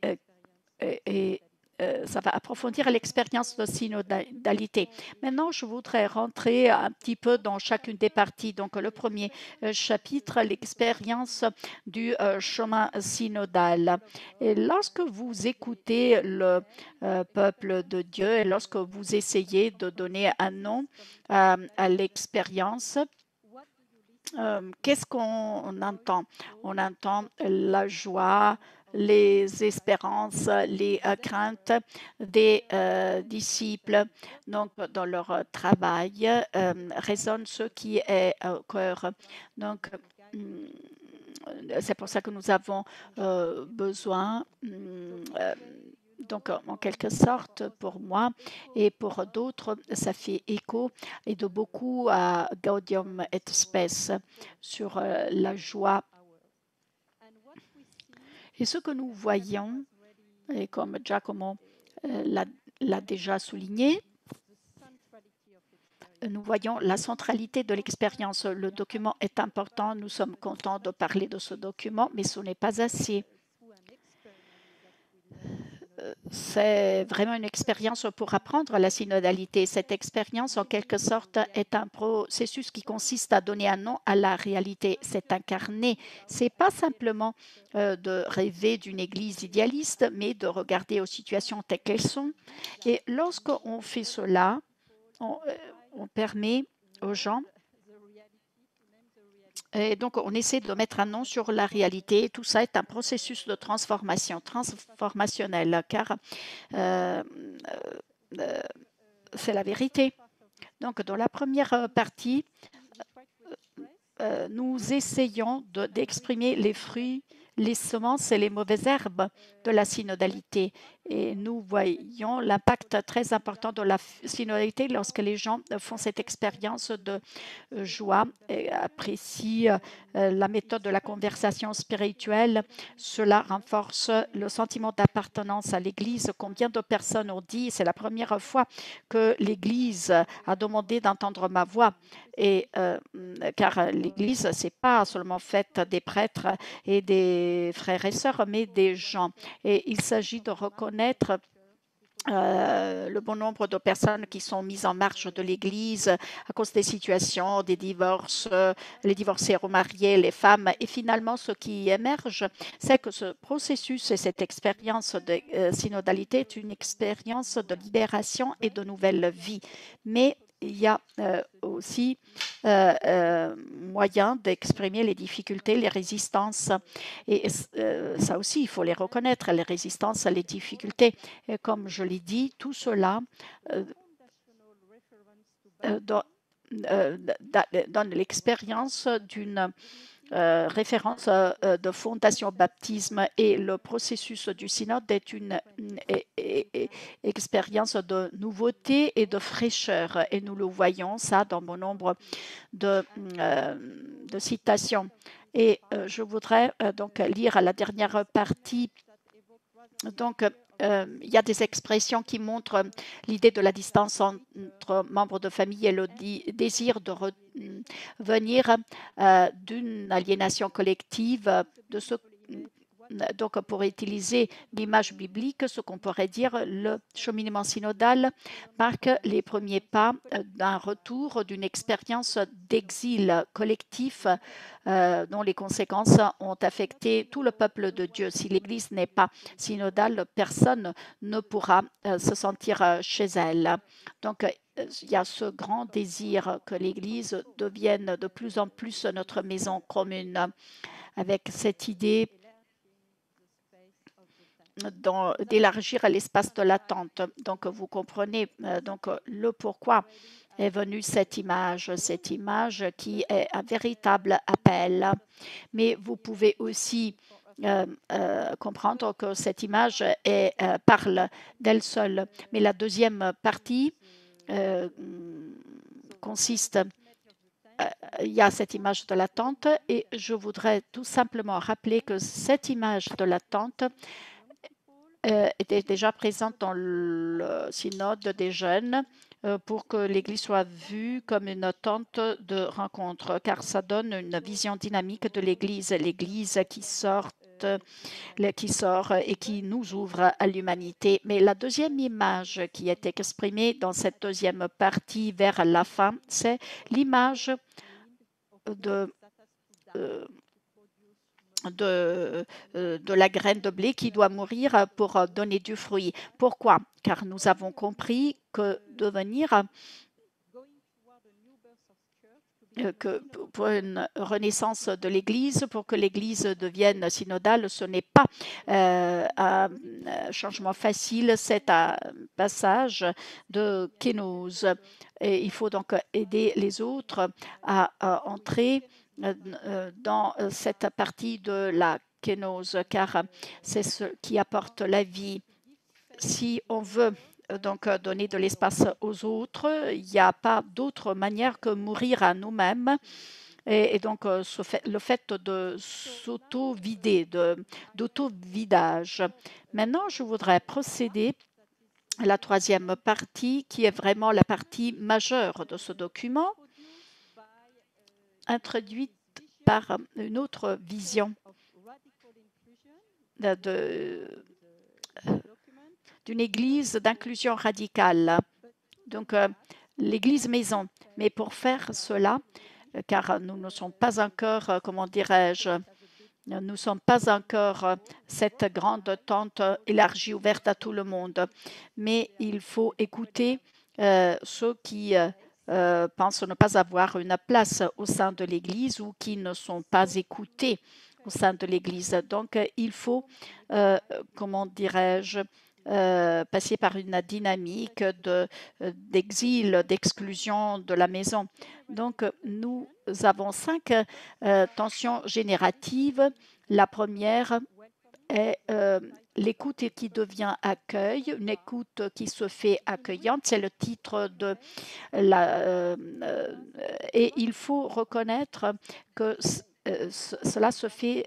ça va approfondir l'expérience de synodalité. Maintenant, je voudrais rentrer un petit peu dans chacune des parties. Donc, le premier chapitre, l'expérience du chemin synodal. Et lorsque vous écoutez le peuple de Dieu et lorsque vous essayez de donner un nom à l'expérience, qu'est-ce qu'on entend? On entend la joie, les espérances, les craintes des disciples. Donc, dans leur travail, résonne ce qui est au cœur. Donc, c'est pour ça que nous avons besoin donc, en quelque sorte, pour moi et pour d'autres, ça fait écho et de beaucoup à Gaudium et Spes sur la joie. Et ce que nous voyons, et comme Giacomo l'a déjà souligné, nous voyons la centralité de l'expérience. Le document est important, nous sommes contents de parler de ce document, mais ce n'est pas assez. C'est vraiment une expérience pour apprendre la synodalité. Cette expérience, en quelque sorte, est un processus qui consiste à donner un nom à la réalité. C'est incarné. Ce n'est pas simplement de rêver d'une église idéaliste, mais de regarder aux situations telles qu'elles sont. Et lorsqu'on fait cela, on permet aux gens. Et donc, on essaie de mettre un nom sur la réalité. Tout ça est un processus de transformation, transformationnel, car c'est la vérité. Donc, dans la première partie, nous essayons d'exprimer les fruits, les semences et les mauvaises herbes de la synodalité. Et nous voyons l'impact très important de la synodalité lorsque les gens font cette expérience de joie et apprécient la méthode de la conversation spirituelle. Cela renforce le sentiment d'appartenance à l'Église. Combien de personnes ont dit, c'est la première fois que l'Église a demandé d'entendre ma voix. Et car l'Église, c'est pas seulement faite des prêtres et des frères et sœurs, mais des gens. Et il s'agit de reconnaître le bon nombre de personnes qui sont mises en marge de l'Église à cause des situations, des divorces, les divorcés remariés, les femmes. Et finalement, ce qui émerge, c'est que ce processus et cette expérience de synodalité est une expérience de libération et de nouvelle vie. Mais il y a aussi moyen d'exprimer les difficultés, les résistances. Et ça aussi, il faut les reconnaître, les résistances, les difficultés. Et comme je l'ai dit, tout cela donne l'expérience d'une référence de fondation baptisme et le processus du synode est une expérience de nouveauté et de fraîcheur. Et nous le voyons, ça, dans bon nombre de citations. Et je voudrais donc lire la dernière partie. Donc, il y a des expressions qui montrent l'idée de la distance entre membres de famille et le désir de revenir d'une aliénation collective, de ce donc, pour utiliser l'image biblique, ce qu'on pourrait dire, le cheminement synodal marque les premiers pas d'un retour d'une expérience d'exil collectif dont les conséquences ont affecté tout le peuple de Dieu. Si l'Église n'est pas synodale, personne ne pourra se sentir chez elle. Donc, il y a ce grand désir que l'Église devienne de plus en plus notre maison commune, avec cette idée d'élargir l'espace de l'attente. Donc, vous comprenez donc le pourquoi est venue cette image qui est un véritable appel. Mais vous pouvez aussi comprendre que cette image parle d'elle seule. Mais la deuxième partie consiste il y a cette image de l'attente et je voudrais tout simplement rappeler que cette image de l'attente était déjà présente dans le synode des jeunes pour que l'Église soit vue comme une tente de rencontre, car ça donne une vision dynamique de l'Église qui sort et qui nous ouvre à l'humanité. Mais la deuxième image qui est exprimée dans cette deuxième partie vers la fin, c'est l'image de la graine de blé qui doit mourir pour donner du fruit. Pourquoi? Car nous avons compris que que pour une renaissance de l'Église, pour que l'Église devienne synodale, ce n'est pas un changement facile, c'est un passage de kénose. Et il faut donc aider les autres à entrer dans cette partie de la kénose, car c'est ce qui apporte la vie. Si on veut donc donner de l'espace aux autres, il n'y a pas d'autre manière que mourir à nous-mêmes. Et donc, le fait de s'auto-vider, d'auto-vidage. Maintenant, je voudrais procéder à la troisième partie, qui est vraiment la partie majeure de ce document, introduite par une autre vision d'une Église d'inclusion radicale, donc l'Église maison. Mais pour faire cela, car nous ne sommes pas encore, comment dirais-je, nous ne sommes pas encore cette grande tente élargie, ouverte à tout le monde, mais il faut écouter ceux qui pensent ne pas avoir une place au sein de l'Église ou qui ne sont pas écoutés au sein de l'Église. Donc, il faut, comment dirais-je, passer par une dynamique d'exil, d'exclusion de la maison. Donc, nous avons 5 tensions génératives. La première est l'écoute qui devient accueil, une écoute qui se fait accueillante, c'est le titre de la... et il faut reconnaître que cela se fait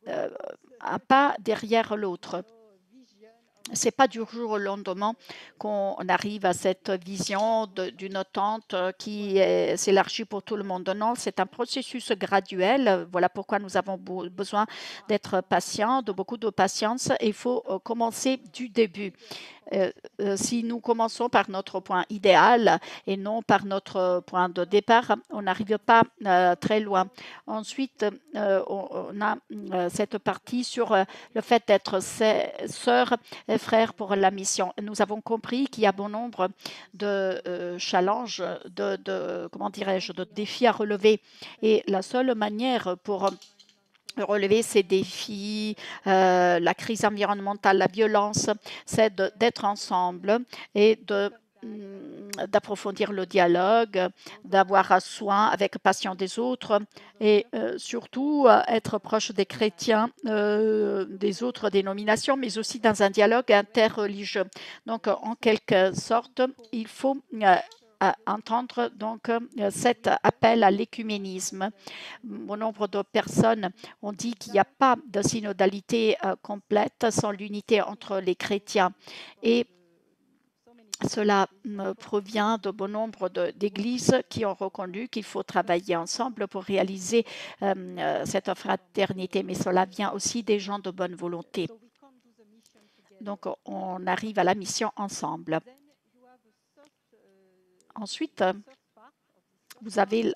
un pas derrière l'autre. Ce n'est pas du jour au lendemain qu'on arrive à cette vision d'une tente qui s'élargit pour tout le monde. Non, c'est un processus graduel. Voilà pourquoi nous avons besoin d'être patients, de beaucoup de patience. Il faut commencer du début. Si nous commençons par notre point idéal et non par notre point de départ, on n'arrive pas très loin. Ensuite, on a cette partie sur le fait d'être sœurs et frères pour la mission. Nous avons compris qu'il y a bon nombre de challenges, comment dirais-je, de défis à relever. Et la seule manière pour relever ces défis, la crise environnementale, la violence, c'est d'être ensemble et d'approfondir le dialogue, d'avoir soin avec passion des autres et surtout être proche des chrétiens des autres dénominations, mais aussi dans un dialogue interreligieux. Donc, en quelque sorte, il faut à entendre donc cet appel à l'écuménisme. Bon nombre de personnes ont dit qu'il n'y a pas de synodalité complète sans l'unité entre les chrétiens et cela provient de bon nombre d'églises qui ont reconnu qu'il faut travailler ensemble pour réaliser cette fraternité, mais cela vient aussi des gens de bonne volonté. Donc, on arrive à la mission ensemble. Ensuite, vous avez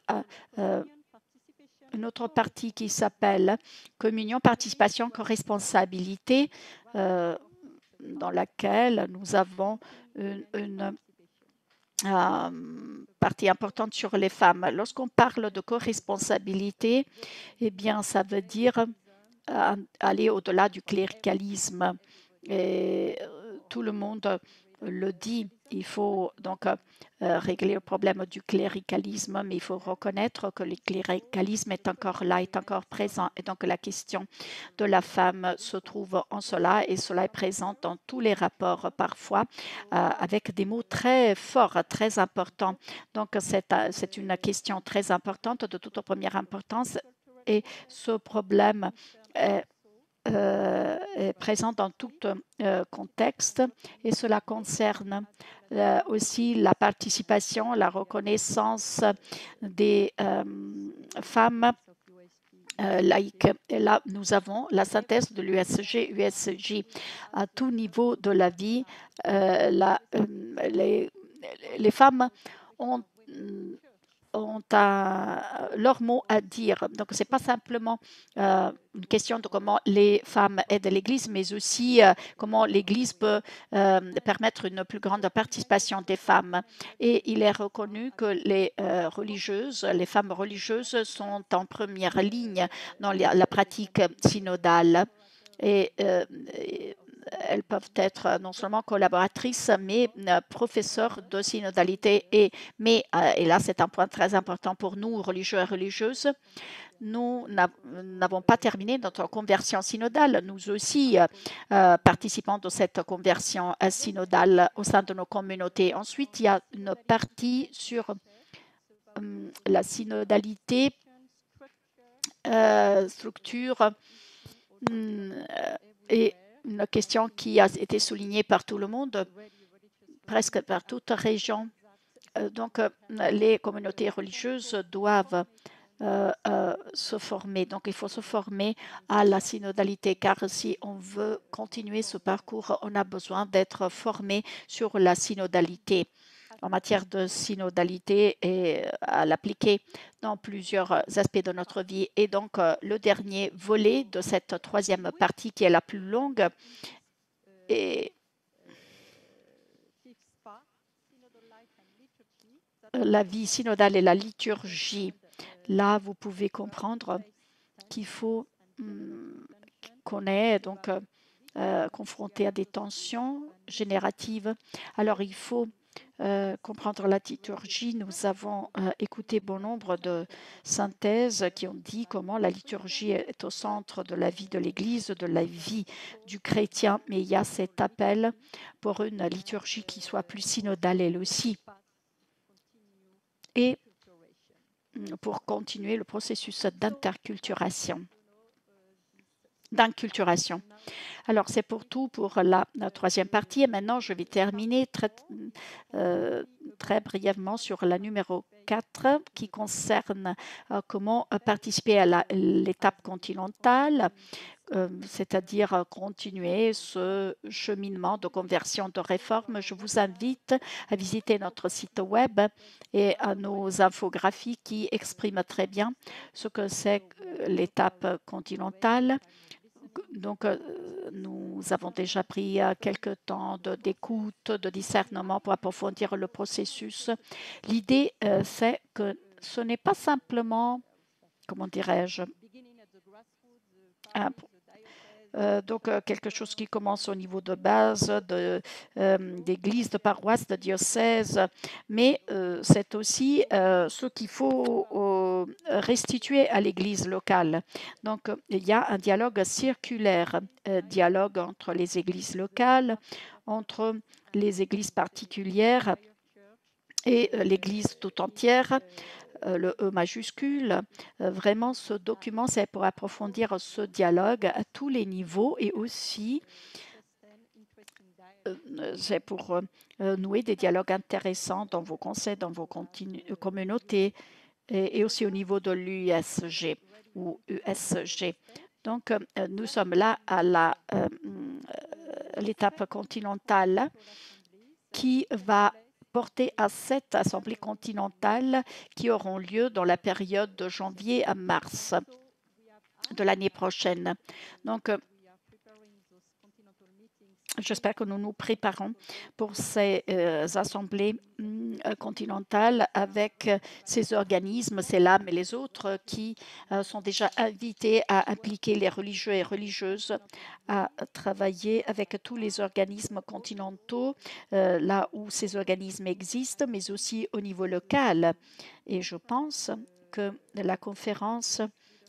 une autre partie qui s'appelle communion, participation, corresponsabilité, dans laquelle nous avons une partie importante sur les femmes. Lorsqu'on parle de corresponsabilité, eh bien, ça veut dire aller au-delà du cléricalisme. Et tout le monde le dit. Il faut donc régler le problème du cléricalisme, mais il faut reconnaître que le cléricalisme est encore là, est encore présent. Et donc, la question de la femme se trouve en cela, et cela est présent dans tous les rapports, parfois, avec des mots très forts, très importants. Donc, c'est une question très importante, de toute première importance, et ce problème est est présent dans tout contexte et cela concerne aussi la participation, la reconnaissance des femmes laïques. Et là, nous avons la synthèse de l'USG-USJ à tout niveau de la vie. Les femmes ont leur mot à dire. Donc, ce n'est pas simplement une question de comment les femmes aident l'Église, mais aussi comment l'Église peut permettre une plus grande participation des femmes. Et il est reconnu que les religieuses, les femmes religieuses sont en première ligne dans la pratique synodale. Et elles peuvent être non seulement collaboratrices, mais professeurs de synodalité. Et là, c'est un point très important pour nous, religieux et religieuses, nous n'avons pas terminé notre conversion synodale. Nous aussi participons de cette conversion synodale au sein de nos communautés. Ensuite, il y a une partie sur la synodalité, structure et une question qui a été soulignée par tout le monde, presque par toute région. Donc, les communautés religieuses doivent se former. Donc, il faut se former à la synodalité, car si on veut continuer ce parcours, on a besoin d'être formé sur la synodalité en matière de synodalité et à l'appliquer dans plusieurs aspects de notre vie. Et donc, le dernier volet de cette troisième partie, qui est la plus longue, est la vie synodale et la liturgie. Là, vous pouvez comprendre qu'il faut qu'on est donc confronté à des tensions génératives. Alors, il faut comprendre la liturgie. Nous avons écouté bon nombre de synthèses qui ont dit comment la liturgie est au centre de la vie de l'Église, de la vie du chrétien, mais il y a cet appel pour une liturgie qui soit plus synodale elle aussi, et pour continuer le processus d'inculturation. Alors, c'est pour tout pour la troisième partie. Et maintenant, je vais terminer très brièvement sur la numéro 4, qui concerne comment participer à l'étape continentale, c'est-à-dire continuer ce cheminement de conversion, de réforme. Je vous invite à visiter notre site web et à nos infographies qui expriment très bien ce que c'est l'étape continentale. Donc, nous avons déjà pris quelques temps d'écoute, de discernement pour approfondir le processus. L'idée, c'est que ce n'est pas simplement, comment dirais-je, donc quelque chose qui commence au niveau de base, d'église, de paroisse, de diocèse, mais c'est aussi ce qu'il faut restituer à l'église locale. Donc, il y a un dialogue circulaire, dialogue entre les églises locales, entre les églises particulières et l'église tout entière. Le E majuscule. Vraiment, ce document, c'est pour approfondir ce dialogue à tous les niveaux et aussi c'est pour nouer des dialogues intéressants dans vos conseils, dans vos communautés et aussi au niveau de l'USG ou USG. Donc, nous sommes là à l'étape continentale qui va porter à 7 assemblées continentales qui auront lieu dans la période de janvier à mars de l'année prochaine. Donc, j'espère que nous nous préparons pour ces assemblées continentales avec ces organismes, ces LAM et les autres qui sont déjà invités à impliquer les religieux et religieuses à travailler avec tous les organismes continentaux là où ces organismes existent, mais aussi au niveau local. Et je pense que la conférence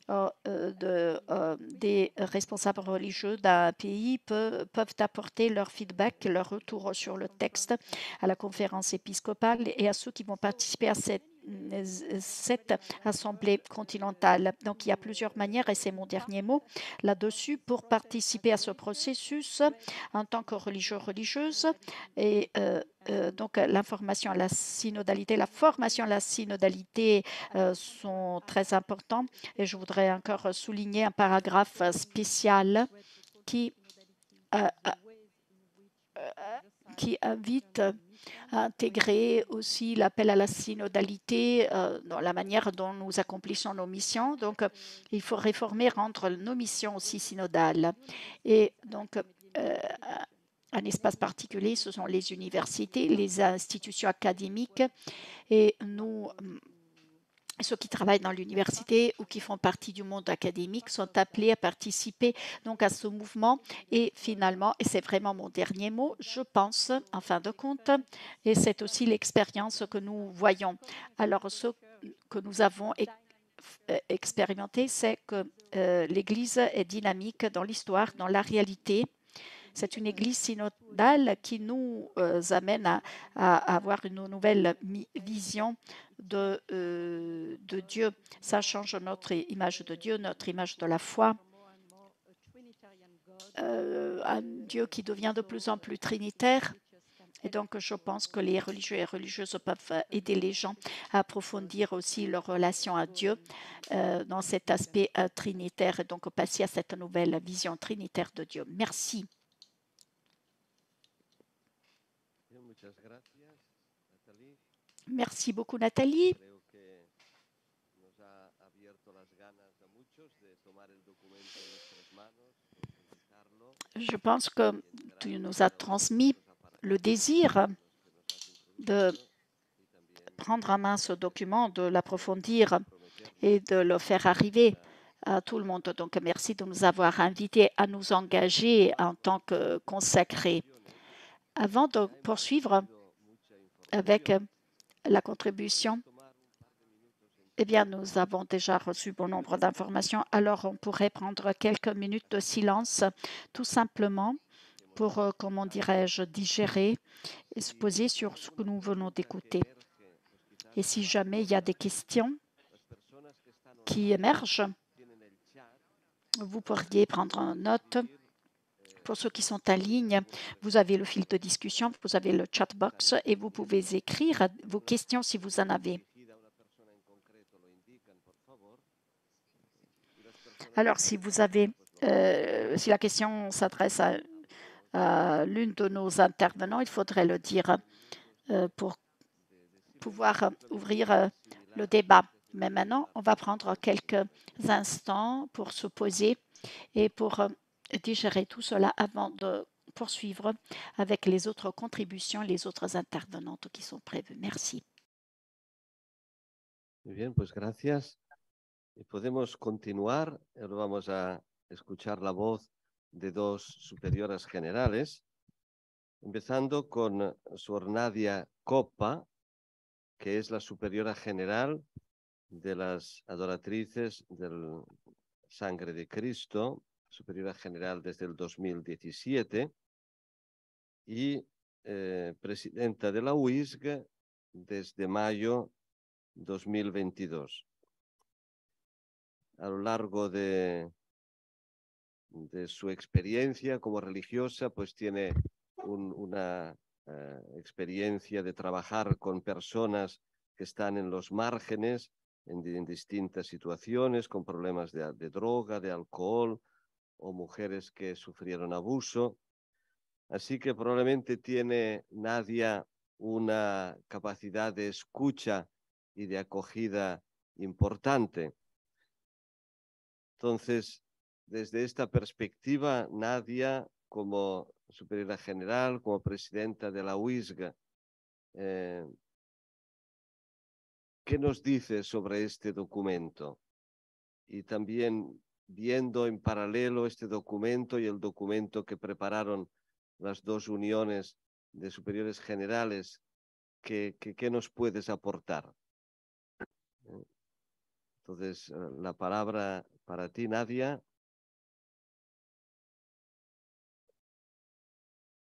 des responsables religieux d'un pays peuvent apporter leur feedback, leur retour sur le texte à la conférence épiscopale et à ceux qui vont participer à cette cette assemblée continentale. Donc, il y a plusieurs manières, et c'est mon dernier mot là-dessus, pour participer à ce processus en tant que religieux, religieuse. Et donc, l'information à la synodalité, la formation à la synodalité sont très importants. Et je voudrais encore souligner un paragraphe spécial qui, euh, qui invite à intégrer aussi l'appel à la synodalité dans la manière dont nous accomplissons nos missions. Donc, il faut réformer, rendre nos missions aussi synodales. Et donc, un espace particulier, ce sont les universités, les institutions académiques. Et nous, ceux qui travaillent dans l'université ou qui font partie du monde académique sont appelés à participer donc à ce mouvement. Et finalement, et c'est vraiment mon dernier mot, je pense, en fin de compte, et c'est aussi l'expérience que nous voyons. Alors, ce que nous avons expérimenté, c'est que l'Église est dynamique dans l'histoire, dans la réalité. C'est une Église synodale qui nous amène à avoir une nouvelle vision de Dieu. Ça change notre image de Dieu, notre image de la foi. Un Dieu qui devient de plus en plus trinitaire. Et donc, je pense que les religieux et religieuses peuvent aider les gens à approfondir aussi leur relation à Dieu dans cet aspect trinitaire et donc passer à cette nouvelle vision trinitaire de Dieu. Merci. Merci beaucoup, Nathalie. Je pense que tu nous as transmis le désir de prendre en main ce document, de l'approfondir et de le faire arriver à tout le monde. Donc, merci de nous avoir invités à nous engager en tant que consacrés. Avant de poursuivre avec la contribution, eh bien, nous avons déjà reçu bon nombre d'informations, alors on pourrait prendre quelques minutes de silence, tout simplement pour, comment dirais-je, digérer et se poser sur ce que nous venons d'écouter. Et si jamais il y a des questions qui émergent, vous pourriez prendre note. Pour ceux qui sont en ligne, vous avez le fil de discussion, vous avez le chat box et vous pouvez écrire vos questions si vous en avez. Alors, si vous avez, si la question s'adresse à l'une de nos intervenants, il faudrait le dire pour pouvoir ouvrir le débat. Mais maintenant, on va prendre quelques instants pour se poser et pour digérer tout cela avant de poursuivre avec les autres contributions, les autres intervenantes qui sont prévues. Merci. Muy bien, pues gracias. Y podemos continuar. Ahora vamos a escuchar la voz de dos superioras generales, empezando con Sor Nadia Coppa, que es la superiora general de las adoratrices del Sangre de Cristo, superiora general desde el 2017 y presidenta de la UISG desde mayo 2022. A lo largo de su experiencia como religiosa, pues tiene una experiencia de trabajar con personas que están en los márgenes, en distintas situaciones, con problemas de droga, de alcohol, o mujeres que sufrieron abuso. Así que probablemente tiene Nadia una capacidad de escucha y de acogida importante. Entonces, desde esta perspectiva, Nadia, como superiora general, como presidenta de la UISG, ¿qué nos dice sobre este documento? Y también viendo en paralelo este documento y el documento que prepararon las dos uniones de superiores generales, ¿qué nos puedes aportar? Entonces, la palabra para ti, Nadia.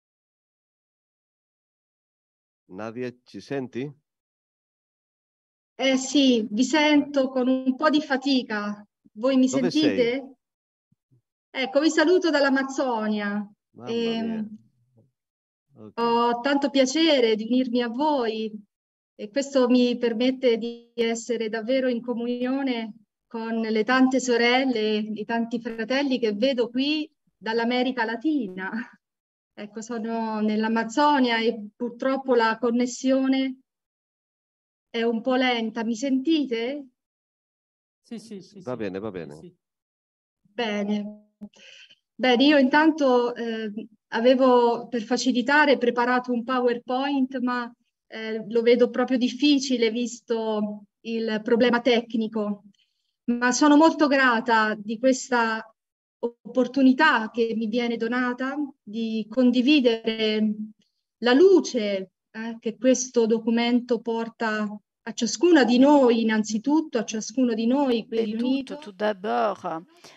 Nadia, ci senti? Eh sì, vi sento con un po' di fatica. Voi mi Dove sei? sentite? Ecco, vi saluto dall'Amazzonia. Mamma mia. Ok. Ho tanto piacere di unirmi a voi e questo mi permette di essere davvero in comunione con le tante sorelle, i tanti fratelli che vedo qui dall'America Latina. Ecco, sono nell'Amazzonia e purtroppo la connessione è un po' lenta. Mi sentite? Va bene, va bene. Sì. Bene. Bene, io intanto avevo per facilitare preparato un PowerPoint, ma lo vedo proprio difficile visto il problema tecnico. Ma sono molto grata di questa opportunità che mi viene donata di condividere la luce che questo documento porta a ciascuna di noi, innanzitutto a ciascuno di noi qui Et riunito. tout d'abord,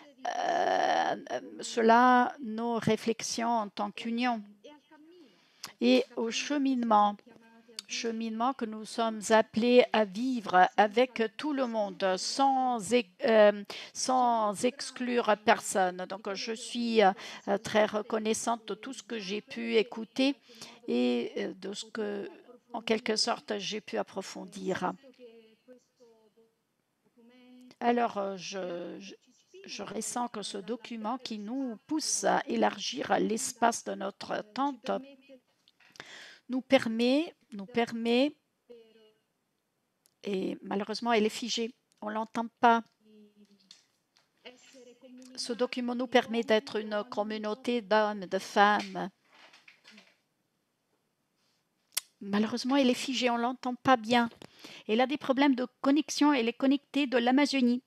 cela, nos réflexions en tant qu'union et au cheminement que nous sommes appelés à vivre avec tout le monde sans exclure personne. Donc, je suis très reconnaissante de tout ce que j'ai pu écouter et de ce que, en quelque sorte, j'ai pu approfondir. Alors, je ressens que ce document qui nous pousse à élargir l'espace de notre tente nous permet, et malheureusement, elle est figée, on ne l'entend pas. Ce document nous permet d'être une communauté d'hommes, de femmes. Malheureusement, elle est figée, on ne l'entend pas bien. Elle a des problèmes de connexion, elle est connectée de l'Amazonie.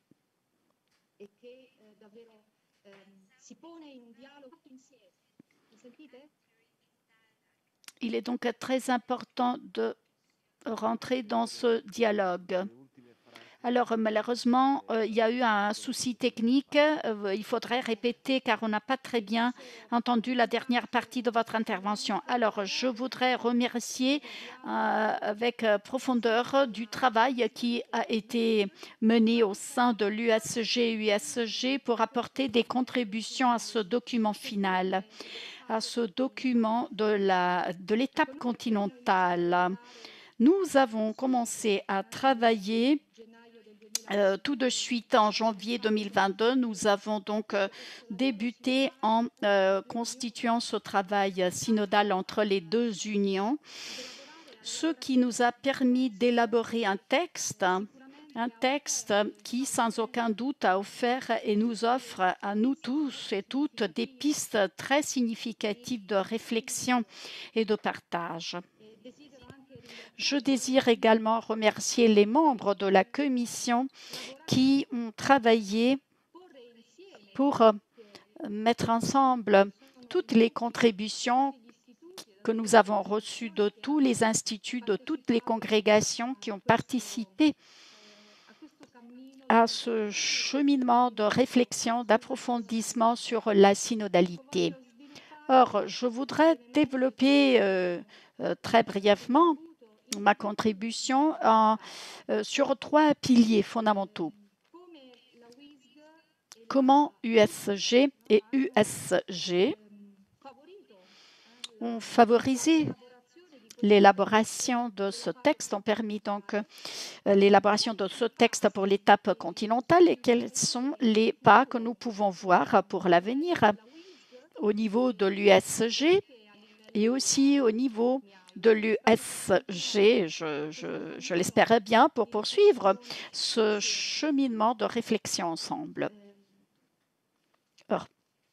Il est donc très important de rentrer dans ce dialogue. Alors, malheureusement, il y a eu un souci technique. Il faudrait répéter car on n'a pas très bien entendu la dernière partie de votre intervention. Alors, je voudrais remercier avec profondeur du travail qui a été mené au sein de l'USG pour apporter des contributions à ce document final, à ce document de l'étape continentale. Nous avons commencé à travailler tout de suite en janvier 2022. Nous avons donc débuté en constituant ce travail synodal entre les deux unions, ce qui nous a permis d'élaborer un texte qui, sans aucun doute, a offert et nous offre à nous tous et toutes des pistes très significatives de réflexion et de partage. Je désire également remercier les membres de la commission qui ont travaillé pour mettre ensemble toutes les contributions que nous avons reçues de tous les instituts, de toutes les congrégations qui ont participé à ce cheminement de réflexion, d'approfondissement sur la synodalité. Or, je voudrais développer très brièvement ma contribution sur trois piliers fondamentaux. Comment USG et USG ont favorisé l'élaboration de ce texte, ont permis donc l'élaboration de ce texte pour l'étape continentale et quels sont les pas que nous pouvons voir pour l'avenir au niveau de l'USG et aussi au niveau de l'USG, je l'espérais bien, pour poursuivre ce cheminement de réflexion ensemble. Or,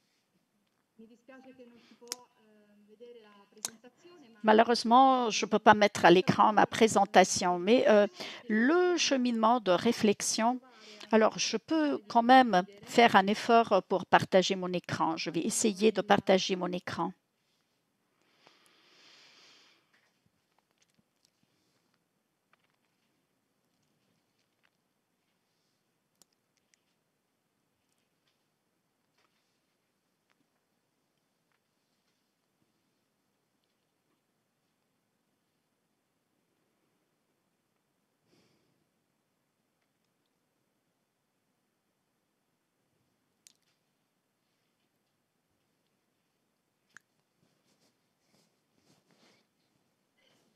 malheureusement, je ne peux pas mettre à l'écran ma présentation, mais le cheminement de réflexion, alors je peux quand même faire un effort pour partager mon écran. Je vais essayer de partager mon écran.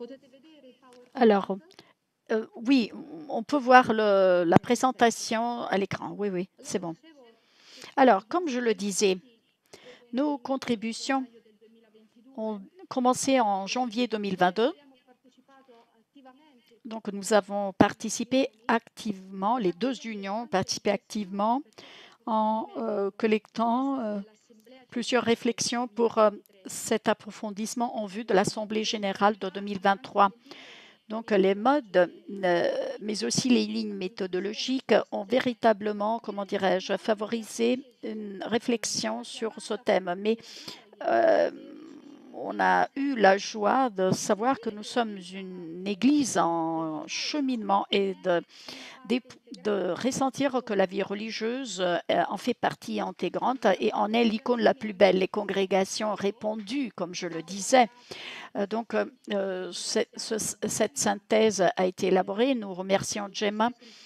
Alors, oui, on peut voir la présentation à l'écran. Oui, oui, c'est bon. Alors, comme je le disais, nos contributions ont commencé en janvier 2022. Donc, nous avons participé activement, les deux unions ont participé activement en collectant plusieurs réflexions pour cet approfondissement en vue de l'Assemblée générale de 2023. Donc, les modes, mais aussi les lignes méthodologiques ont véritablement, comment dirais-je, favorisé une réflexion sur ce thème. Mais on a eu la joie de savoir que nous sommes une église en cheminement et de ressentir que la vie religieuse en fait partie intégrante et en est l'icône la plus belle. Les congrégations ont répondu, comme je le disais. Donc, cette synthèse a été élaborée. Nous remercions Gemma,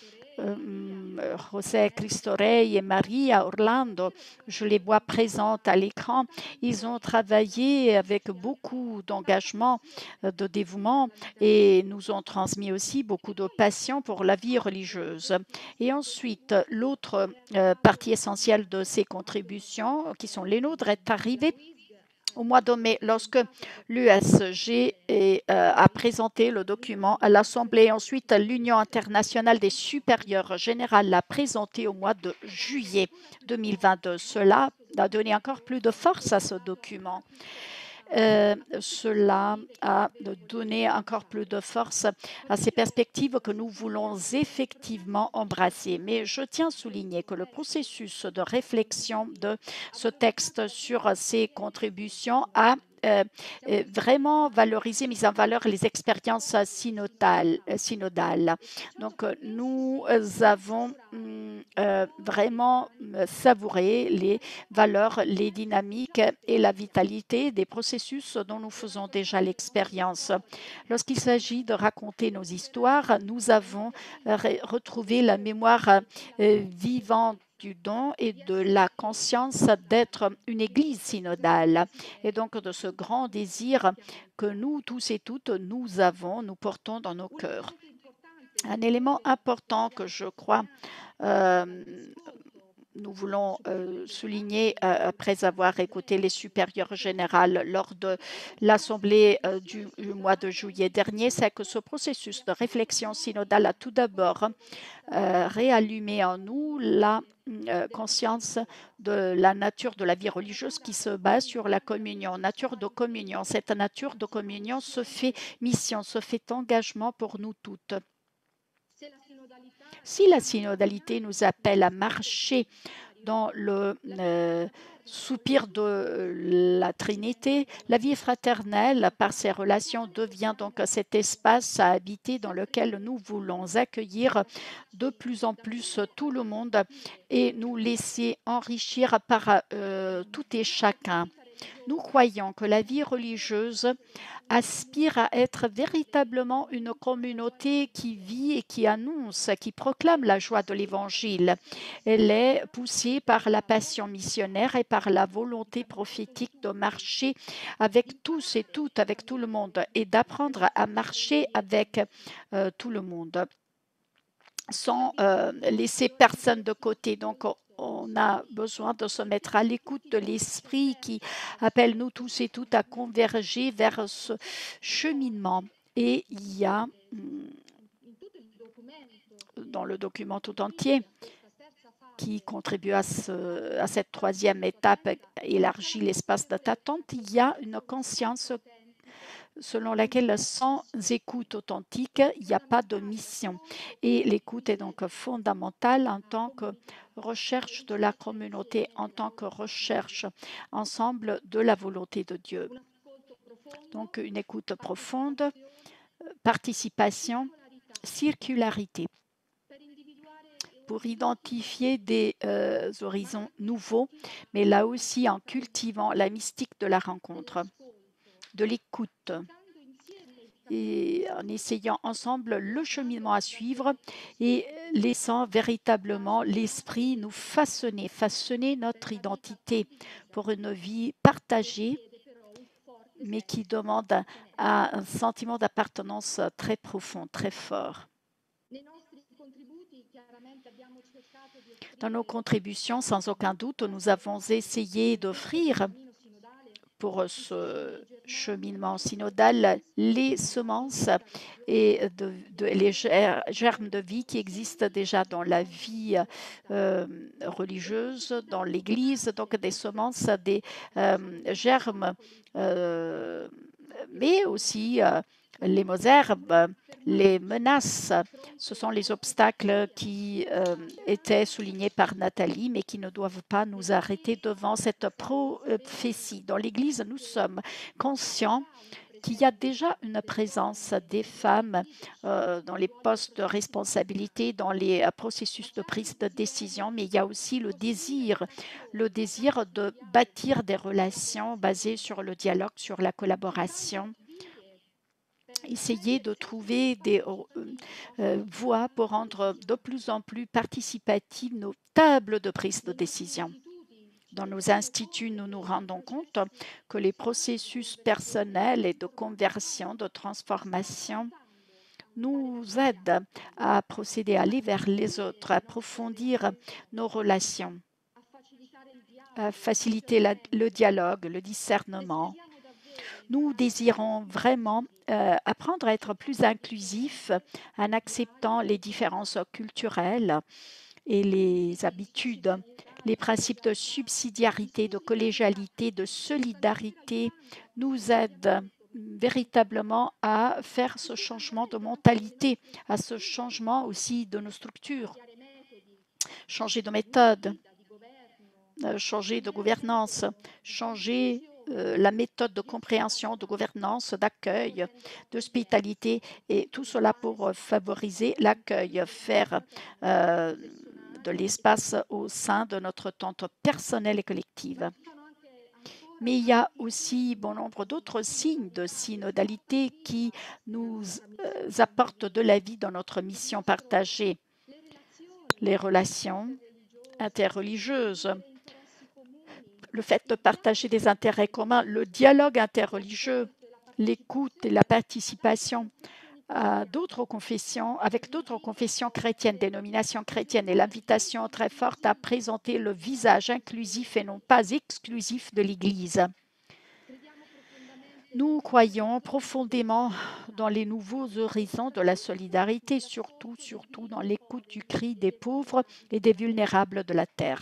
José Cristorey et Maria Orlando. Je les vois présentes à l'écran. Ils ont travaillé avec beaucoup d'engagement, de dévouement et nous ont transmis aussi beaucoup de passion pour la vie religieuse. Et ensuite, l'autre partie essentielle de ces contributions, qui sont les nôtres, est arrivée au mois de mai, lorsque l'USG a présenté le document à l'Assemblée. Ensuite, l'Union internationale des supérieurs générales l'a présenté au mois de juillet 2022. Cela a donné encore plus de force à ce document. Cela a donné encore plus de force à ces perspectives que nous voulons effectivement embrasser. Mais je tiens à souligner que le processus de réflexion de ce texte sur ces contributions a vraiment valorisé, mis en valeur les expériences synodales. Donc, nous avons vraiment savouré les valeurs, les dynamiques et la vitalité des processus dont nous faisons déjà l'expérience. Lorsqu'il s'agit de raconter nos histoires, nous avons retrouvé la mémoire vivante du don et de la conscience d'être une église synodale et donc de ce grand désir que nous tous et toutes nous portons dans nos cœurs. Un élément important que je crois nous voulons souligner, après avoir écouté les supérieurs générales lors de l'Assemblée du mois de juillet dernier, c'est que ce processus de réflexion synodale a tout d'abord réallumé en nous la conscience de la nature de la vie religieuse qui se base sur la communion, nature de communion. Cette nature de communion se fait mission, se fait engagement pour nous toutes. Si la synodalité nous appelle à marcher dans le soupir de la Trinité, la vie fraternelle, par ses relations, devient donc cet espace à habiter dans lequel nous voulons accueillir de plus en plus tout le monde et nous laisser enrichir par tout et chacun. Nous croyons que la vie religieuse aspire à être véritablement une communauté qui vit et qui annonce, qui proclame la joie de l'Évangile. Elle est poussée par la passion missionnaire et par la volonté prophétique de marcher avec tous et toutes, avec tout le monde, et d'apprendre à marcher avec tout le monde, sans laisser personne de côté. Donc, on a besoin de se mettre à l'écoute de l'Esprit qui appelle nous tous et toutes à converger vers ce cheminement. Et il y a dans le document tout entier qui contribue à cette troisième étape, élargit l'espace d'attente, il y a une conscience selon laquelle sans écoute authentique, il n'y a pas de mission. Et l'écoute est donc fondamentale en tant que recherche de la communauté, en tant que recherche ensemble de la volonté de Dieu. Donc une écoute profonde, participation, circularité pour identifier des horizons nouveaux, mais là aussi en cultivant la mystique de la rencontre, de l'écoute et en essayant ensemble le cheminement à suivre et laissant véritablement l'esprit nous façonner notre identité pour une vie partagée mais qui demande un sentiment d'appartenance très profond, très fort. Dans nos contributions, sans aucun doute, nous avons essayé d'offrir pour ce cheminement synodal les semences et les germes de vie qui existent déjà dans la vie religieuse, dans l'Église, donc des semences, des germes, mais aussi les mauvaises herbes, les menaces. Ce sont les obstacles qui étaient soulignés par Nathalie, mais qui ne doivent pas nous arrêter devant cette prophétie. Dans l'Église, nous sommes conscients qu'il y a déjà une présence des femmes dans les postes de responsabilité, dans les processus de prise de décision, mais il y a aussi le désir de bâtir des relations basées sur le dialogue, sur la collaboration. Essayer de trouver des voies pour rendre de plus en plus participatives nos tables de prise de décision. Dans nos instituts, nous nous rendons compte que les processus personnels et de conversion, de transformation, nous aident à procéder, à aller vers les autres, à approfondir nos relations, à faciliter le dialogue, le discernement. Nous désirons vraiment apprendre à être plus inclusifs en acceptant les différences culturelles et les habitudes. Les principes de subsidiarité, de collégialité, de solidarité nous aident véritablement à faire ce changement de mentalité, à ce changement aussi de nos structures, changer de méthode, changer de gouvernance, changer la méthode de compréhension, de gouvernance, d'accueil, d'hospitalité, et tout cela pour favoriser l'accueil, faire de l'espace au sein de notre tente personnelle et collective. Mais il y a aussi bon nombre d'autres signes de synodalité qui nous apportent de la vie dans notre mission partagée. Les relations interreligieuses, le fait de partager des intérêts communs, le dialogue interreligieux, l'écoute et la participation avec d'autres confessions chrétiennes, dénominations chrétiennes, et l'invitation très forte à présenter le visage inclusif et non pas exclusif de l'Église. Nous croyons profondément dans les nouveaux horizons de la solidarité, surtout dans l'écoute du cri des pauvres et des vulnérables de la terre.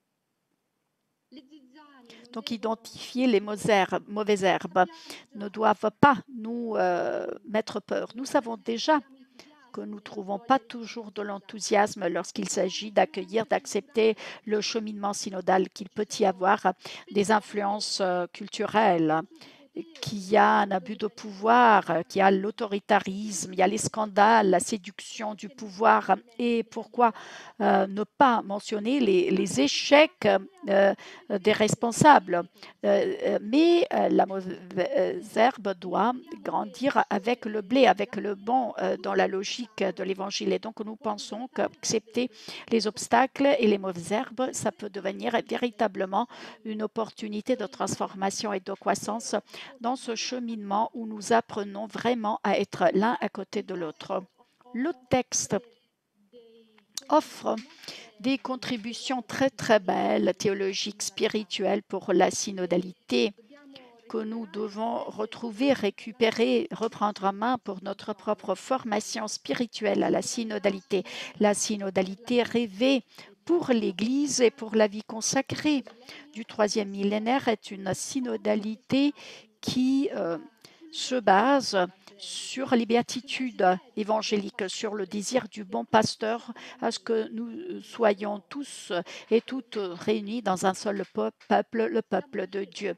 Donc, identifier les mauvaises herbes ne doivent pas nous mettre peur. Nous savons déjà que nous ne trouvons pas toujours de l'enthousiasme lorsqu'il s'agit d'accueillir, d'accepter le cheminement synodal, qu'il peut y avoir des influences culturelles, qu'il y a un abus de pouvoir, qu'il y a l'autoritarisme, il y a les scandales, la séduction du pouvoir. Et pourquoi ne pas mentionner les échecs des responsables? Mais la mauvaise herbe doit grandir avec le blé, avec le bon, dans la logique de l'Évangile. Et donc, nous pensons qu'accepter les obstacles et les mauvaises herbes, ça peut devenir véritablement une opportunité de transformation et de croissance dans ce cheminement où nous apprenons vraiment à être l'un à côté de l'autre. Le texte offre des contributions très, très belles, théologiques, spirituelles pour la synodalité que nous devons retrouver, récupérer, reprendre en main pour notre propre formation spirituelle à la synodalité. La synodalité rêvée pour l'Église et pour la vie consacrée du troisième millénaire est une synodalité qui se base sur les béatitudes évangéliques, sur le désir du bon pasteur, à ce que nous soyons tous et toutes réunis dans un seul peuple, le peuple de Dieu.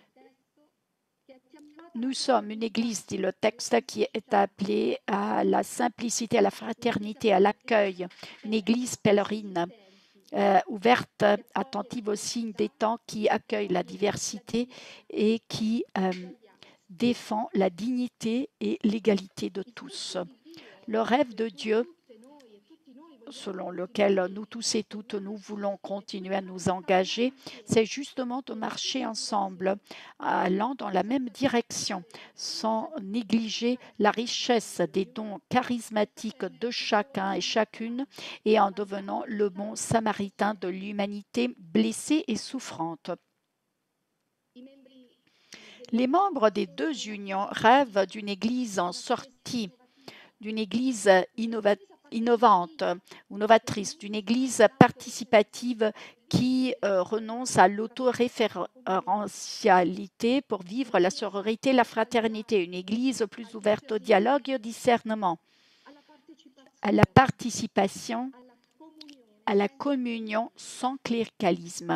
Nous sommes une Église, dit le texte, qui est appelée à la simplicité, à la fraternité, à l'accueil, une Église pèlerine, ouverte, attentive aux signes des temps, qui accueille la diversité et qui défend la dignité et l'égalité de tous. Le rêve de Dieu selon lequel nous tous et toutes, nous voulons continuer à nous engager, c'est justement de marcher ensemble, allant dans la même direction, sans négliger la richesse des dons charismatiques de chacun et chacune, et en devenant le bon samaritain de l'humanité blessée et souffrante. Les membres des deux unions rêvent d'une Église en sortie, d'une Église innovante ou novatrice, d'une Église participative qui renonce à l'autoréférentialité pour vivre la sororité, la fraternité, une Église plus ouverte au dialogue et au discernement, à la participation, à la communion sans cléricalisme.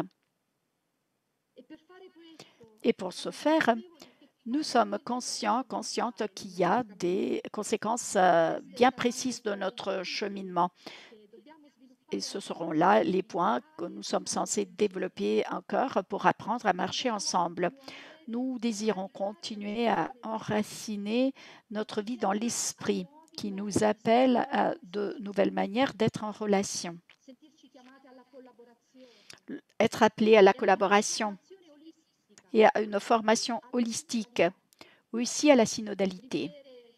Et pour ce faire, nous sommes conscientes qu'il y a des conséquences bien précises de notre cheminement. Et ce seront là les points que nous sommes censés développer encore pour apprendre à marcher ensemble. Nous désirons continuer à enraciner notre vie dans l'esprit qui nous appelle à de nouvelles manières d'être en relation. Être appelé à la collaboration et à une formation holistique, aussi à la synodalité.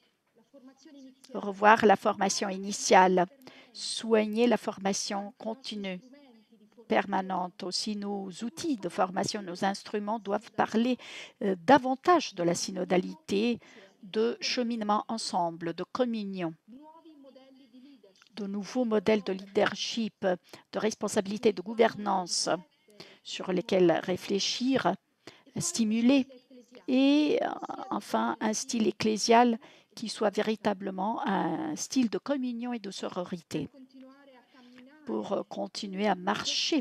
Revoir la formation initiale, soigner la formation continue, permanente. Aussi, nos outils de formation, nos instruments doivent parler davantage de la synodalité, de cheminement ensemble, de communion, de nouveaux modèles de leadership, de responsabilité, de gouvernance sur lesquels réfléchir, stimuler et enfin un style ecclésial qui soit véritablement un style de communion et de sororité pour continuer à marcher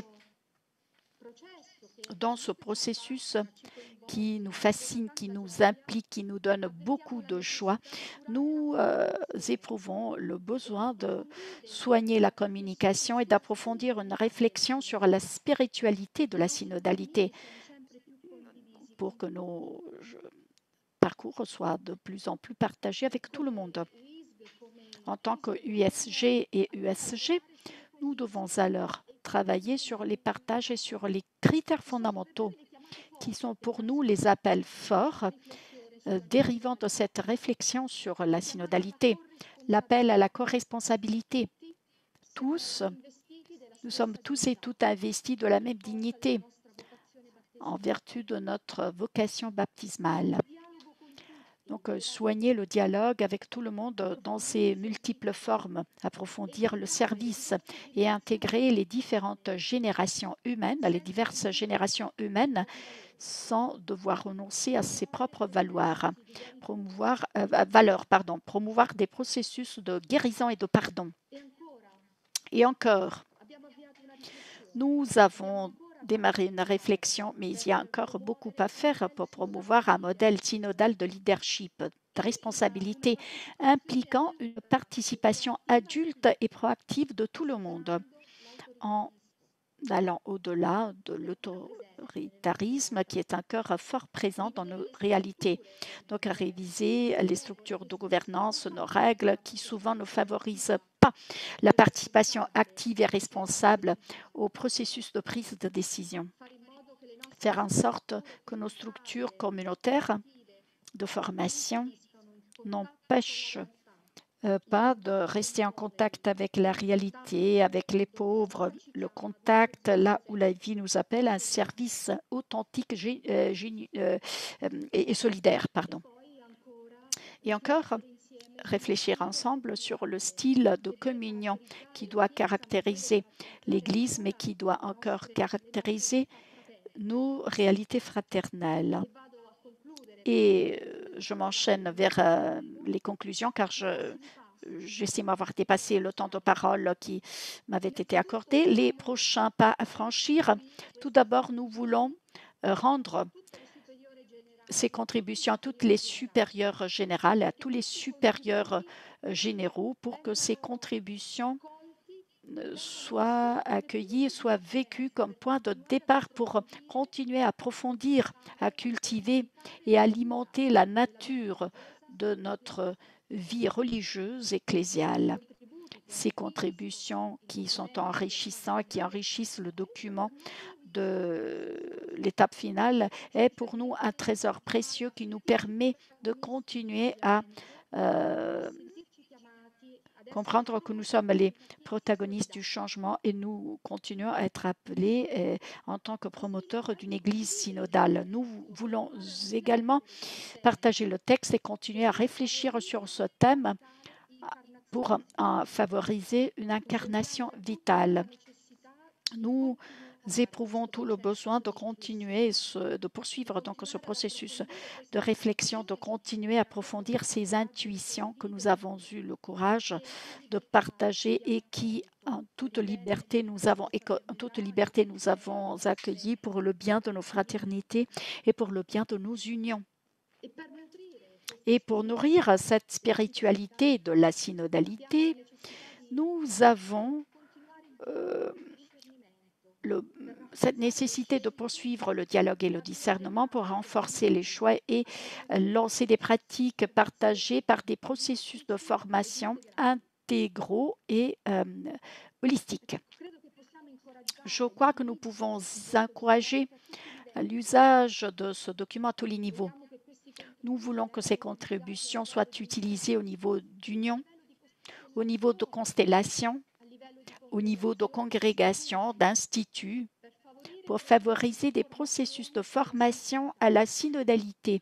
dans ce processus qui nous fascine, qui nous implique, qui nous donne beaucoup de joie. Nous éprouvons le besoin de soigner la communication et d'approfondir une réflexion sur la spiritualité de la synodalité pour que nos parcours soient de plus en plus partagés avec tout le monde. En tant que USG et USG, nous devons alors travailler sur les partages et sur les critères fondamentaux qui sont pour nous les appels forts dérivant de cette réflexion sur la synodalité, l'appel à la corresponsabilité. Tous, nous sommes tous et toutes investis de la même dignité en vertu de notre vocation baptismale. Donc, soigner le dialogue avec tout le monde dans ses multiples formes, approfondir le service et intégrer les différentes générations humaines, les diverses générations humaines, sans devoir renoncer à ses propres valeurs, promouvoir des processus de guérison et de pardon. Et encore, nous avons démarrer une réflexion, mais il y a encore beaucoup à faire pour promouvoir un modèle synodal de leadership, de responsabilité, impliquant une participation adulte et proactive de tout le monde, en allant au-delà de l'autoritarisme qui est encore fort présent dans nos réalités. Donc, à réviser les structures de gouvernance, nos règles qui souvent ne favorisent pas la participation active et responsable au processus de prise de décision. Faire en sorte que nos structures communautaires de formation n'empêchent pas de rester en contact avec la réalité, avec les pauvres, le contact là où la vie nous appelle, un service authentique et solidaire. Et encore, réfléchir ensemble sur le style de communion qui doit caractériser l'Église, mais qui doit encore caractériser nos réalités fraternelles. Et je m'enchaîne vers les conclusions car j'estime avoir dépassé le temps de parole qui m'avait été accordé. Les prochains pas à franchir. Tout d'abord, nous voulons rendre ces contributions à toutes les supérieures générales, à tous les supérieurs généraux pour que ces contributions soient accueillies, soient vécues comme point de départ pour continuer à approfondir, à cultiver et alimenter la nature de notre vie religieuse ecclésiale. ces contributions qui sont enrichissantes, qui enrichissent le document de l'étape finale, est pour nous un trésor précieux qui nous permet de continuer à comprendre que nous sommes les protagonistes du changement et nous continuons à être appelés en tant que promoteurs d'une Église synodale. Nous voulons également partager le texte et continuer à réfléchir sur ce thème pour favoriser une incarnation vitale. Nous éprouvons tout le besoin de continuer, de poursuivre donc ce processus de réflexion, de continuer à approfondir ces intuitions que nous avons eu le courage de partager et qui, en toute liberté, nous avons accueilli pour le bien de nos fraternités et pour le bien de nos unions. Et pour nourrir cette spiritualité de la synodalité, nous avons cette nécessité de poursuivre le dialogue et le discernement pour renforcer les choix et lancer des pratiques partagées par des processus de formation intégraux et holistiques. Je crois que nous pouvons encourager l'usage de ce document à tous les niveaux. Nous voulons que ces contributions soient utilisées au niveau d'union, au niveau de constellation, au niveau de congrégation, d'instituts, pour favoriser des processus de formation à la synodalité.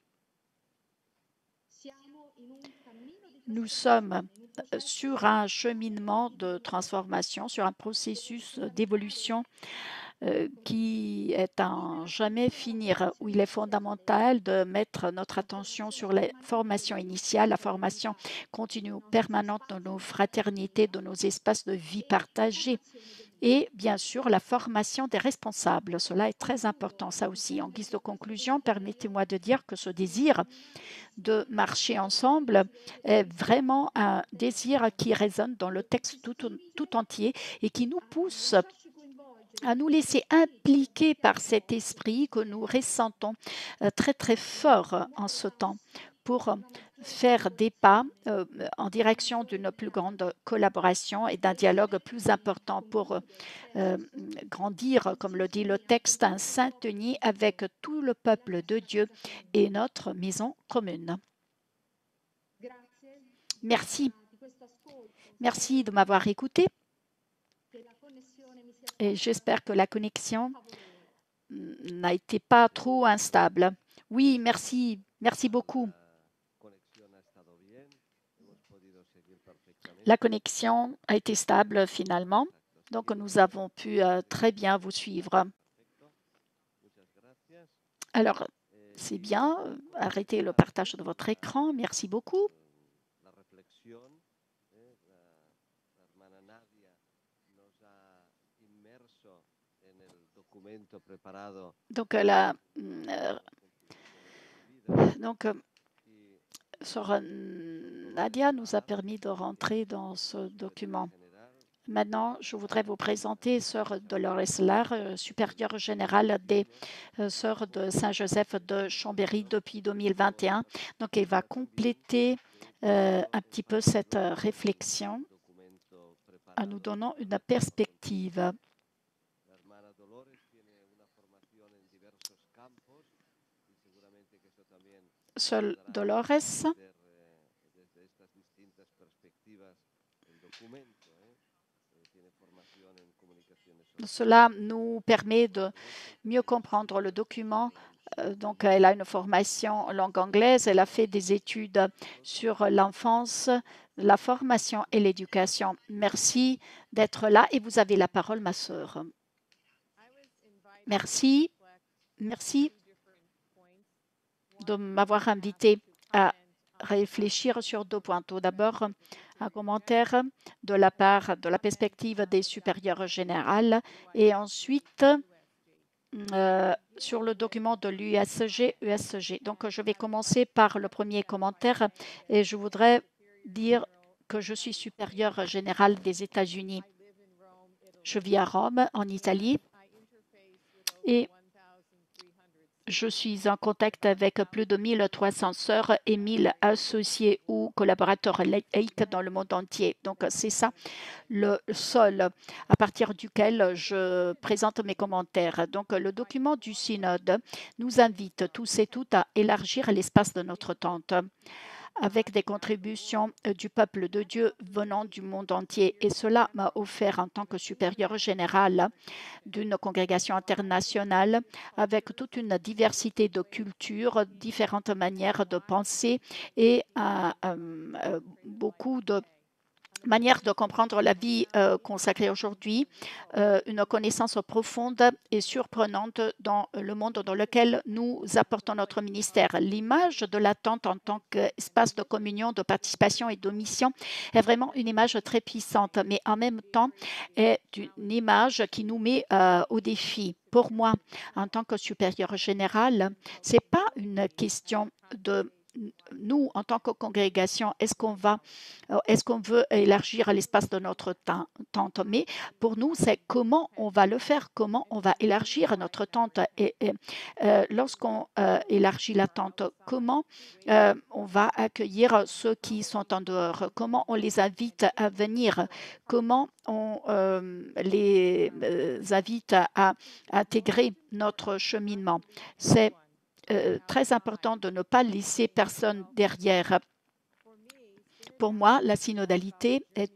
Nous sommes sur un cheminement de transformation, sur un processus d'évolution qui est un jamais finir, où il est fondamental de mettre notre attention sur la formation initiale, la formation continue permanente de nos fraternités, de nos espaces de vie partagés. Et bien sûr, la formation des responsables. Cela est très important, ça aussi. En guise de conclusion, permettez-moi de dire que ce désir de marcher ensemble est vraiment un désir qui résonne dans le texte tout entier et qui nous pousse à nous laisser impliquer par cet esprit que nous ressentons très, très fort en ce temps pour faire des pas en direction d'une plus grande collaboration et d'un dialogue plus important pour grandir, comme le dit le texte, un saint-Denis avec tout le peuple de Dieu et notre maison commune. Merci. Merci de m'avoir écouté. Et j'espère que la connexion n'a été pas trop instable. Oui, merci. Merci beaucoup. La connexion a été stable finalement, donc nous avons pu très bien vous suivre. Alors, c'est bien. Arrêtez le partage de votre écran. Merci beaucoup. Donc, Sœur Nadia nous a permis de rentrer dans ce document. Maintenant, je voudrais vous présenter Sœur Dolores Lar, supérieure générale des Sœurs de Saint-Joseph de Chambéry depuis 2021. Donc, elle va compléter un petit peu cette réflexion en nous donnant une perspective. Sœur Dolores, cela nous permet de mieux comprendre le document. Donc, elle a une formation en langue anglaise. Elle a fait des études sur l'enfance, la formation et l'éducation. Merci d'être là et vous avez la parole, ma sœur. Merci. Merci de m'avoir invité à réfléchir sur deux points. Tout d'abord, un commentaire de la part de la perspective des supérieures générales et ensuite sur le document de l'USG. Donc, je vais commencer par le premier commentaire et je voudrais dire que je suis supérieure générale des États-Unis. Je vis à Rome, en Italie, et je suis en contact avec plus de 1300 sœurs et 1000 associés ou collaborateurs laïcs dans le monde entier. Donc, c'est ça le sol à partir duquel je présente mes commentaires. Donc, le document du synode nous invite tous et toutes à élargir l'espace de notre tente avec des contributions du peuple de Dieu venant du monde entier. Et cela m'a offert, en tant que supérieur général d'une congrégation internationale, avec toute une diversité de cultures, différentes manières de penser et beaucoup de manière de comprendre la vie consacrée aujourd'hui, une connaissance profonde et surprenante dans le monde dans lequel nous apportons notre ministère. L'image de la tente en tant qu'espace de communion, de participation et de mission est vraiment une image très puissante, mais en même temps est une image qui nous met au défi. Pour moi, en tant que supérieur général, ce n'est pas une question de nous, en tant que congrégation, est-ce qu'on veut élargir l'espace de notre tente? Mais pour nous, c'est comment on va le faire, comment on va élargir notre tente. Et lorsqu'on élargit la tente, comment on va accueillir ceux qui sont en dehors? Comment on les invite à venir? Comment on les invite à intégrer notre cheminement? C'est très important de ne pas laisser personne derrière. Pour moi, la synodalité est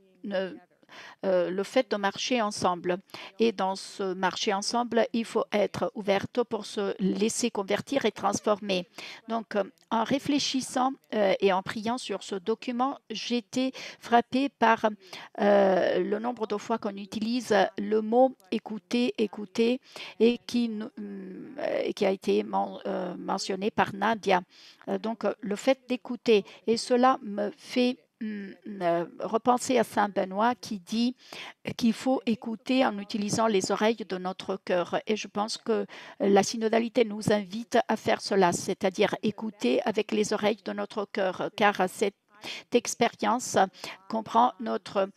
le fait de marcher ensemble. Et dans ce marcher ensemble, il faut être ouverte pour se laisser convertir et transformer. Donc, en réfléchissant et en priant sur ce document, j'étais frappée par le nombre de fois qu'on utilise le mot écouter, écouter, et qui a été mentionné par Nadia. Donc, le fait d'écouter, et cela me fait repenser à Saint Benoît qui dit qu'il faut écouter en utilisant les oreilles de notre cœur. Et je pense que la synodalité nous invite à faire cela, c'est-à-dire écouter avec les oreilles de notre cœur, car cette expérience comprend notre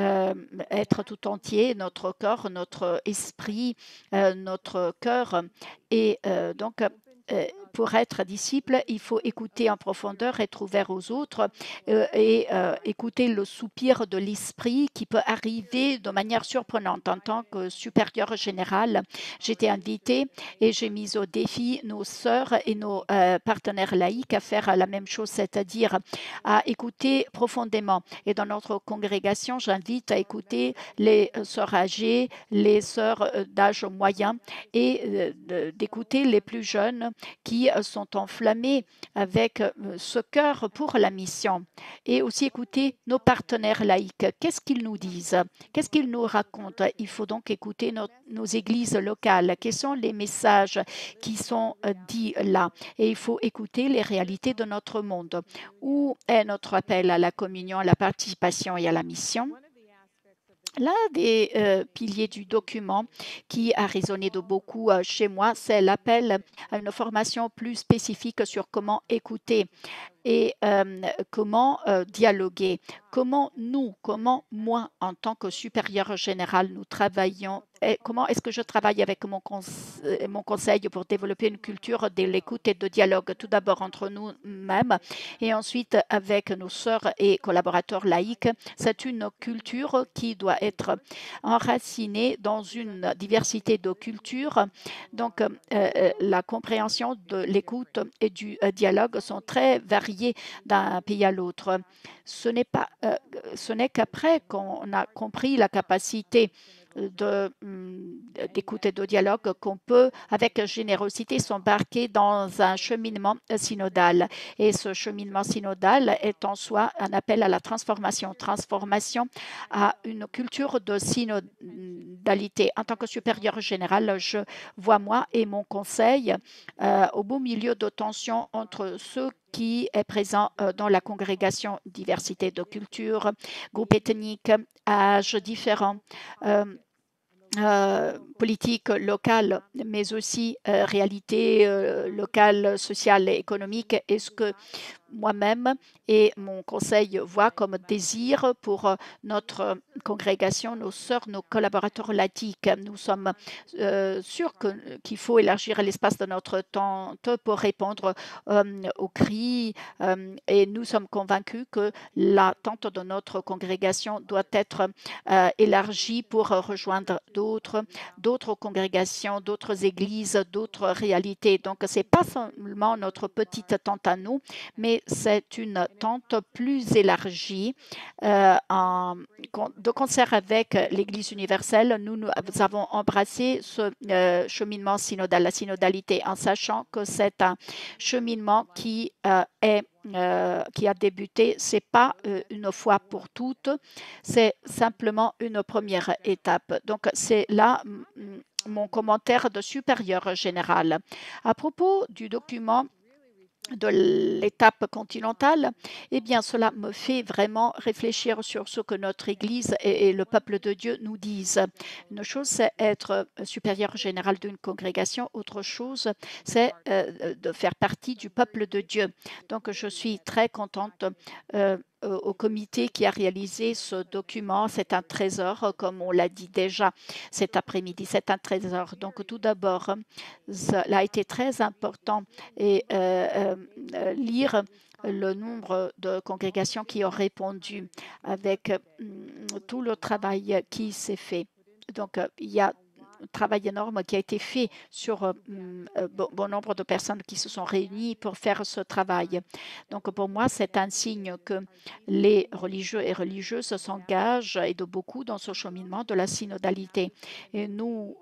être tout entier, notre corps, notre esprit, notre cœur. Et donc, pour être disciple, il faut écouter en profondeur, être ouvert aux autres et écouter le soupir de l'esprit qui peut arriver de manière surprenante. En tant que supérieur général, j'étais invitée et j'ai mis au défi nos sœurs et nos partenaires laïcs à faire la même chose, c'est-à-dire à écouter profondément. Et dans notre congrégation, j'invite à écouter les sœurs âgées, les sœurs d'âge moyen et d'écouter les plus jeunes qui sont enflammés avec ce cœur pour la mission. Et aussi écouter nos partenaires laïcs. Qu'est-ce qu'ils nous disent? Qu'est-ce qu'ils nous racontent? Il faut donc écouter nos églises locales. Quels sont les messages qui sont dits là? Et il faut écouter les réalités de notre monde. Où est notre appel à la communion, à la participation et à la mission? L'un des piliers du document qui a résonné de beaucoup chez moi, c'est l'appel à une formation plus spécifique sur comment écouter et comment dialoguer. Comment moi, en tant que supérieur général, nous travaillons, et comment est-ce que je travaille avec mon conseil pour développer une culture de l'écoute et de dialogue, tout d'abord entre nous-mêmes et ensuite avec nos sœurs et collaborateurs laïcs. C'est une culture qui doit être enracinée dans une diversité de cultures. Donc, la compréhension de l'écoute et du dialogue sont très variées d'un pays à l'autre. Ce n'est qu'après qu'on a compris la capacité d'écoute et de dialogue qu'on peut, avec générosité, s'embarquer dans un cheminement synodal. Et ce cheminement synodal est en soi un appel à la transformation à une culture de synodalité. En tant que supérieur général, je vois moi et mon conseil au beau milieu de tensions entre ceux qui est présent dans la congrégation, diversité de culture, groupes ethniques, âges différents, politique locale, mais aussi réalité locale, sociale et économique. Est-ce que moi-même et mon conseil voit comme désir pour notre congrégation, nos sœurs, nos collaborateurs laïcs. Nous sommes sûrs qu'il faut élargir l'espace de notre tente pour répondre aux cris et nous sommes convaincus que la tente de notre congrégation doit être élargie pour rejoindre d'autres congrégations, d'autres églises, d'autres réalités. Donc, ce n'est pas seulement notre petite tente à nous, mais c'est une tente plus élargie. De concert avec l'Église universelle, nous avons embrassé ce cheminement synodal, la synodalité, en sachant que c'est un cheminement qui a débuté. Ce n'est pas une fois pour toutes, c'est simplement une première étape. Donc, c'est là mon commentaire de supérieur général. À propos du document de l'étape continentale, eh bien, cela me fait vraiment réfléchir sur ce que notre Église et le peuple de Dieu nous disent. Une chose, c'est être supérieur général d'une congrégation. Autre chose, c'est de faire partie du peuple de Dieu. Donc, je suis très contente au comité qui a réalisé ce document. C'est un trésor, comme on l'a dit déjà cet après-midi. C'est un trésor. Donc, tout d'abord, cela a été très important et lire le nombre de congrégations qui ont répondu avec tout le travail qui s'est fait. Donc, il y a un travail énorme qui a été fait sur bon nombre de personnes qui se sont réunies pour faire ce travail. Donc, pour moi, c'est un signe que les religieux et religieuses s'engagent et de beaucoup dans ce cheminement de la synodalité. Et nous,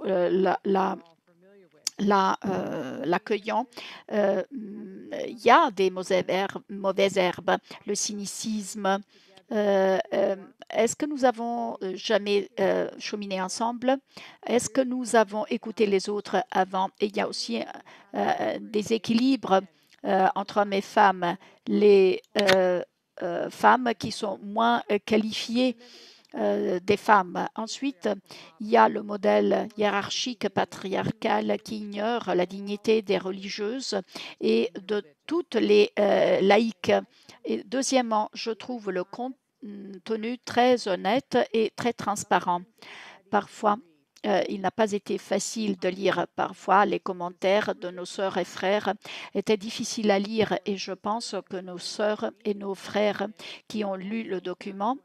l'accueillant, il y a des mauvaises herbes, le cynicisme. Est-ce que nous avons jamais cheminé ensemble? Est-ce que nous avons écouté les autres avant? Et il y a aussi des équilibres entre hommes et femmes. Les femmes qui sont moins qualifiées des femmes. Ensuite, il y a le modèle hiérarchique patriarcal qui ignore la dignité des religieuses et de toutes les laïques. Et deuxièmement, je trouve le contenu très honnête et très transparent. Parfois, il n'a pas été facile de lire. Parfois, les commentaires de nos sœurs et frères étaient difficiles à lire et je pense que nos sœurs et nos frères qui ont lu le document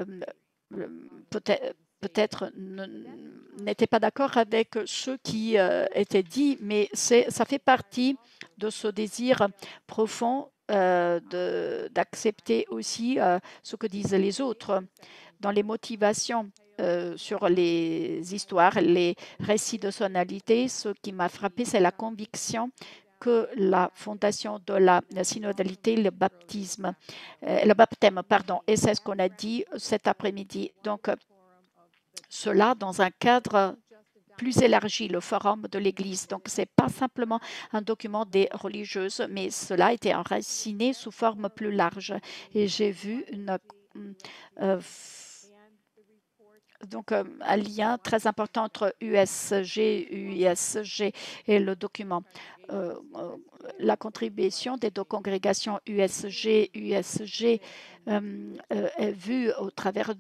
peut-être n'étaient pas d'accord avec ce qui était dit, mais ça fait partie de ce désir profond d'accepter aussi ce que disent les autres. Dans les motivations sur les histoires, les récits de sonalité, ce qui m'a frappé, c'est la conviction que la fondation de la synodalité, le baptême, pardon, et c'est ce qu'on a dit cet après-midi. Donc, cela dans un cadre plus élargi, le forum de l'Église. Donc, ce n'est pas simplement un document des religieuses, mais cela a été enraciné sous forme plus large. Et j'ai vu un lien très important entre USG, UISG et le document. La contribution des deux congrégations USG, USG est vue au travers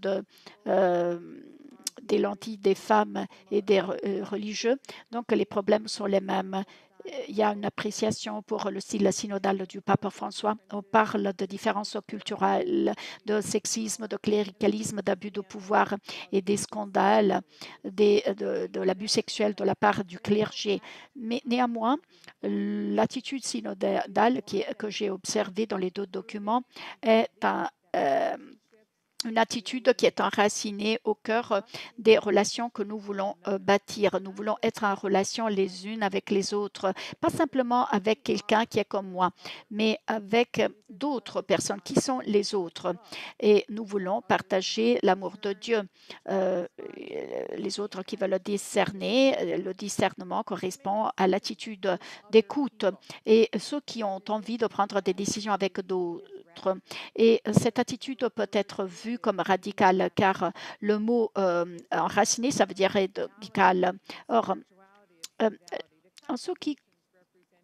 des lentilles des femmes et des religieux. Donc, les problèmes sont les mêmes. Il y a une appréciation pour le style synodal du pape François. On parle de différences culturelles, de sexisme, de cléricalisme, d'abus de pouvoir et des scandales de l'abus sexuel de la part du clergé. Mais néanmoins, l'attitude synodale que j'ai observée dans les deux documents est une attitude qui est enracinée au cœur des relations que nous voulons bâtir. Nous voulons être en relation les unes avec les autres, pas simplement avec quelqu'un qui est comme moi, mais avec d'autres personnes qui sont les autres. Et nous voulons partager l'amour de Dieu. Les autres qui veulent discerner, le discernement correspond à l'attitude d'écoute. Et ceux qui ont envie de prendre des décisions avec d'autres. Et cette attitude peut être vue comme radicale, car le mot enraciné, ça veut dire radical. Or, en ce qui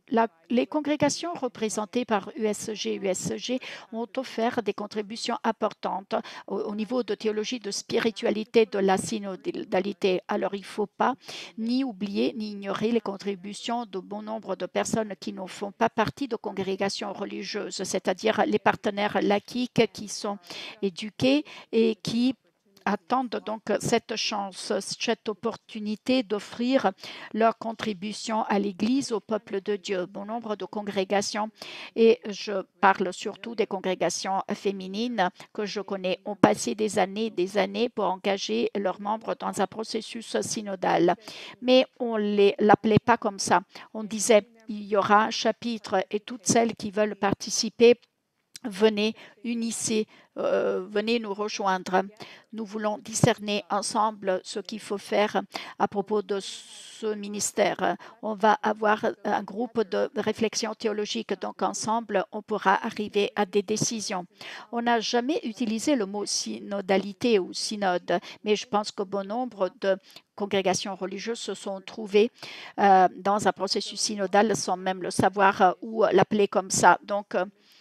les congrégations représentées par USG ont offert des contributions importantes au niveau de théologie, de spiritualité, de la synodalité. Alors, il ne faut pas ni oublier ni ignorer les contributions de bon nombre de personnes qui ne font pas partie de congrégations religieuses, c'est-à-dire les partenaires laïques qui sont éduqués et qui attendent donc cette chance, cette opportunité d'offrir leur contribution à l'Église, au peuple de Dieu. Bon nombre de congrégations, et je parle surtout des congrégations féminines que je connais, ont passé des années pour engager leurs membres dans un processus synodal. Mais on ne l'appelait pas comme ça. On disait, il y aura un chapitre et toutes celles qui veulent participer, venez, unissez, venez nous rejoindre. Nous voulons discerner ensemble ce qu'il faut faire à propos de ce ministère. On va avoir un groupe de réflexion théologique, donc ensemble, on pourra arriver à des décisions. On n'a jamais utilisé le mot synodalité ou synode, mais je pense que bon nombre de congrégations religieuses se sont trouvées dans un processus synodal sans même le savoir ou l'appeler comme ça. Donc,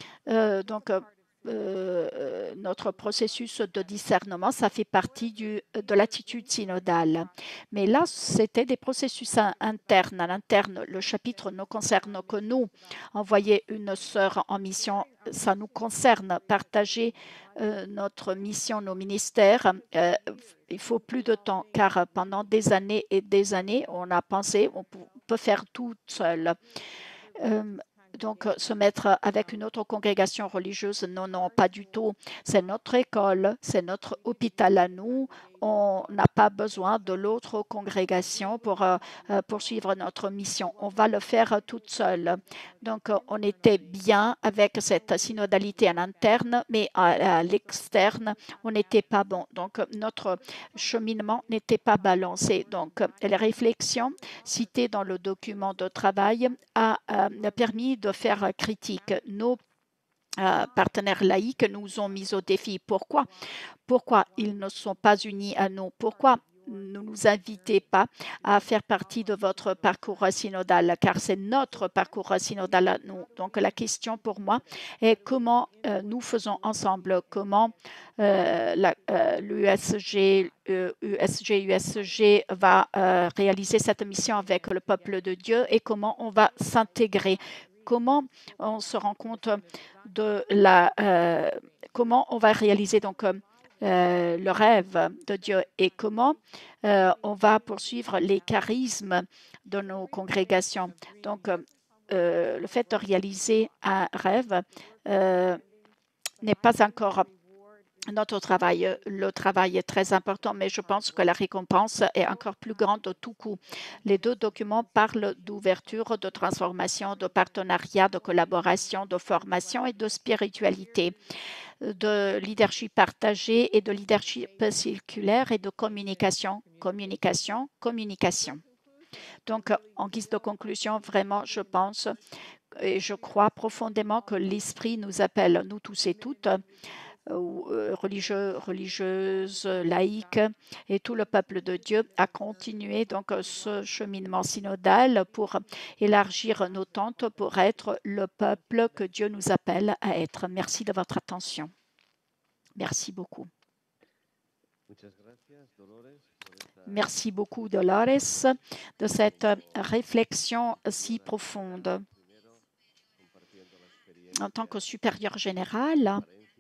notre processus de discernement, ça fait partie de l'attitude synodale. Mais là, c'était des processus internes. À l'interne, le chapitre ne concerne que nous. Envoyer une sœur en mission, ça nous concerne. Partager notre mission, nos ministères, il faut plus de temps, car pendant des années et des années, on a pensé on peut faire tout seul. Donc, se mettre avec une autre congrégation religieuse, non, non, pas du tout. C'est notre école, c'est notre hôpital à nous. On n'a pas besoin de l'autre congrégation pour poursuivre notre mission. On va le faire toute seule. Donc, on était bien avec cette synodalité en interne, mais à l'externe, on n'était pas bon. Donc, notre cheminement n'était pas balancé. Donc, les réflexions citées dans le document de travail a permis de faire critique. Nos partenaires laïcs nous ont mis au défi. Pourquoi? Pourquoi ils ne sont pas unis à nous? Pourquoi ne nous invitez pas à faire partie de votre parcours synodal, car c'est notre parcours synodal à nous. Donc la question pour moi est comment nous faisons ensemble, comment l'USG va réaliser cette mission avec le peuple de Dieu et comment on va s'intégrer. Comment on se rend compte de comment on va réaliser donc le rêve de Dieu et comment on va poursuivre les charismes de nos congrégations. Donc, le fait de réaliser un rêve n'est pas encore notre travail. Le travail est très important, mais je pense que la récompense est encore plus grande de tout coup. Les deux documents parlent d'ouverture, de transformation, de partenariat, de collaboration, de formation et de spiritualité, de leadership partagé et de leadership circulaire et de communication, communication, communication. Donc, en guise de conclusion, vraiment, je pense et je crois profondément que l'Esprit nous appelle, nous tous et toutes, religieux, religieuses, laïques et tout le peuple de Dieu à continuer donc ce cheminement synodal pour élargir nos tentes pour être le peuple que Dieu nous appelle à être. Merci de votre attention. Merci beaucoup. Merci beaucoup, Dolores, de cette réflexion si profonde. En tant que supérieur général,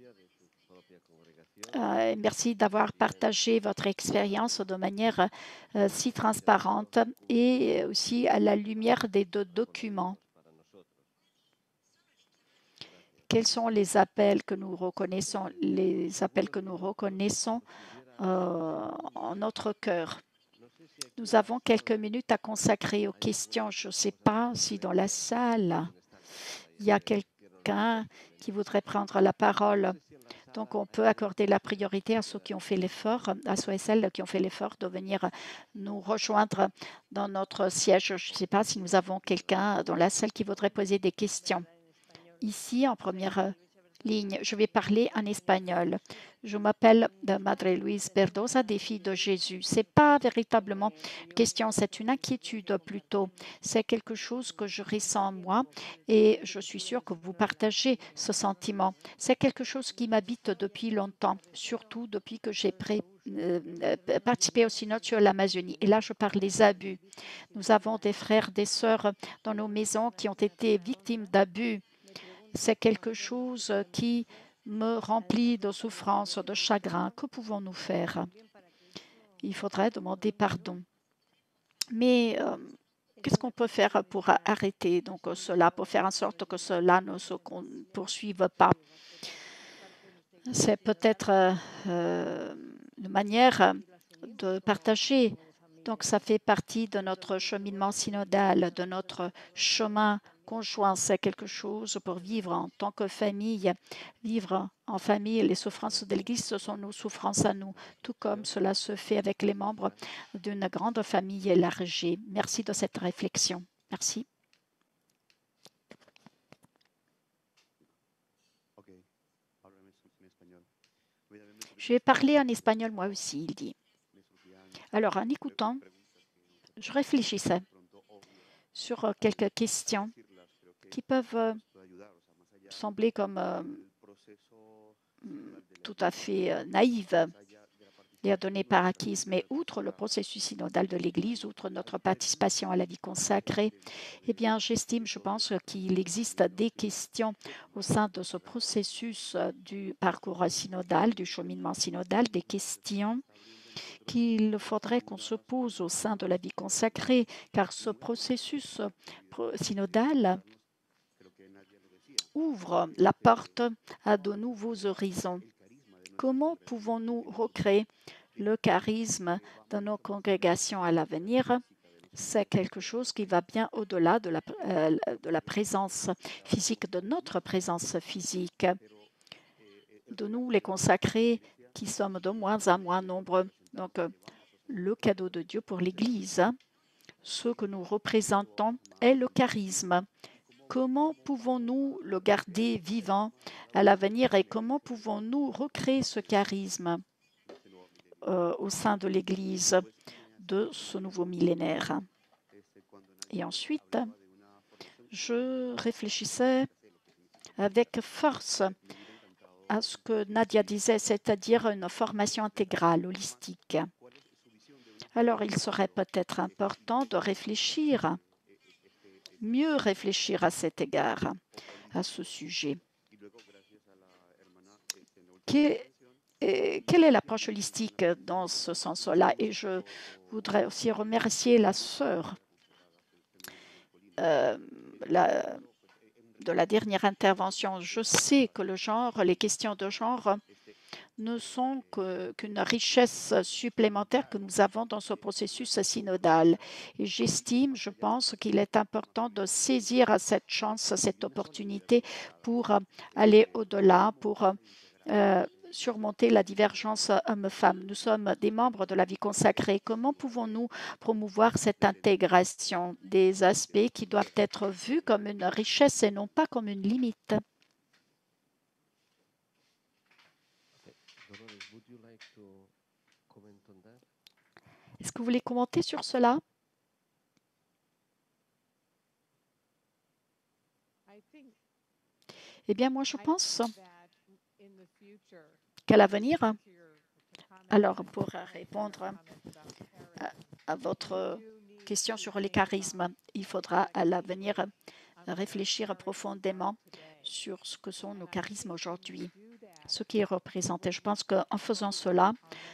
merci d'avoir partagé votre expérience de manière si transparente et aussi à la lumière des deux documents. Quels sont les appels que nous reconnaissons, en notre cœur? Nous avons quelques minutes à consacrer aux questions. Je ne sais pas si dans la salle, il y a quelqu'un qui voudrait prendre la parole. Donc, on peut accorder la priorité à ceux qui ont fait l'effort, à ceux et celles qui ont fait l'effort de venir nous rejoindre dans notre siège. Je ne sais pas si nous avons quelqu'un dans la salle qui voudrait poser des questions. Ici, en première ligne. Je vais parler en espagnol. Je m'appelle Madre Luis Berdosa, des Filles de Jésus. Ce n'est pas véritablement une question, c'est une inquiétude plutôt. C'est quelque chose que je ressens moi et je suis sûre que vous partagez ce sentiment. C'est quelque chose qui m'habite depuis longtemps, surtout depuis que j'ai participé au synode sur l'Amazonie. Et là, je parle des abus. Nous avons des frères, des sœurs dans nos maisons qui ont été victimes d'abus. C'est quelque chose qui me remplit de souffrance, de chagrin. Que pouvons-nous faire? Il faudrait demander pardon. Mais qu'est-ce qu'on peut faire pour arrêter donc cela, pour faire en sorte que cela ne se poursuive pas? C'est peut-être une manière de partager. Donc, ça fait partie de notre cheminement synodal, de notre chemin conjoint. C'est quelque chose pour vivre en tant que famille. Vivre en famille, les souffrances de l'Église, ce sont nos souffrances à nous, tout comme cela se fait avec les membres d'une grande famille élargie. Merci de cette réflexion. Merci. Je vais parler en espagnol moi aussi, il dit. Alors, en écoutant, je réfléchissais sur quelques questions qui peuvent sembler comme tout à fait naïves et à donner par acquises. Mais outre le processus synodal de l'Église, outre notre participation à la vie consacrée, eh bien, je pense qu'il existe des questions au sein de ce processus du parcours synodal, du cheminement synodal, des questions qu'il faudrait qu'on se pose au sein de la vie consacrée, car ce processus synodal ouvre la porte à de nouveaux horizons. Comment pouvons-nous recréer le charisme de nos congrégations à l'avenir? C'est quelque chose qui va bien au-delà de la présence physique, de notre présence physique, de nous les consacrés qui sommes de moins en moins nombreux. Donc, le cadeau de Dieu pour l'Église, ce que nous représentons est le charisme. Comment pouvons-nous le garder vivant à l'avenir et comment pouvons-nous recréer ce charisme au sein de l'Église de ce nouveau millénaire? Et ensuite, je réfléchissais avec force à ce que Nadia disait, c'est-à-dire une formation intégrale, holistique. Alors, il serait peut-être important de réfléchir, mieux réfléchir à cet égard, à ce sujet. Quelle est l'approche holistique dans ce sens-là? Et je voudrais aussi remercier la sœur de la dernière intervention. Je sais que le genre, les questions de genre ne sont qu'une richesse supplémentaire que nous avons dans ce processus synodal. Et j'estime, je pense qu'il est important de saisir cette chance, cette opportunité pour aller au-delà, pour surmonter la divergence homme-femme. Nous sommes des membres de la vie consacrée. Comment pouvons-nous promouvoir cette intégration des aspects qui doivent être vus comme une richesse et non pas comme une limite? Est-ce que vous voulez commenter sur cela? Eh bien, moi, je pense qu'à l'avenir, alors pour répondre à votre question sur les charismes, il faudra à l'avenir réfléchir profondément sur ce que sont nos charismes aujourd'hui, ce qui est représenté. Je pense qu'en faisant cela,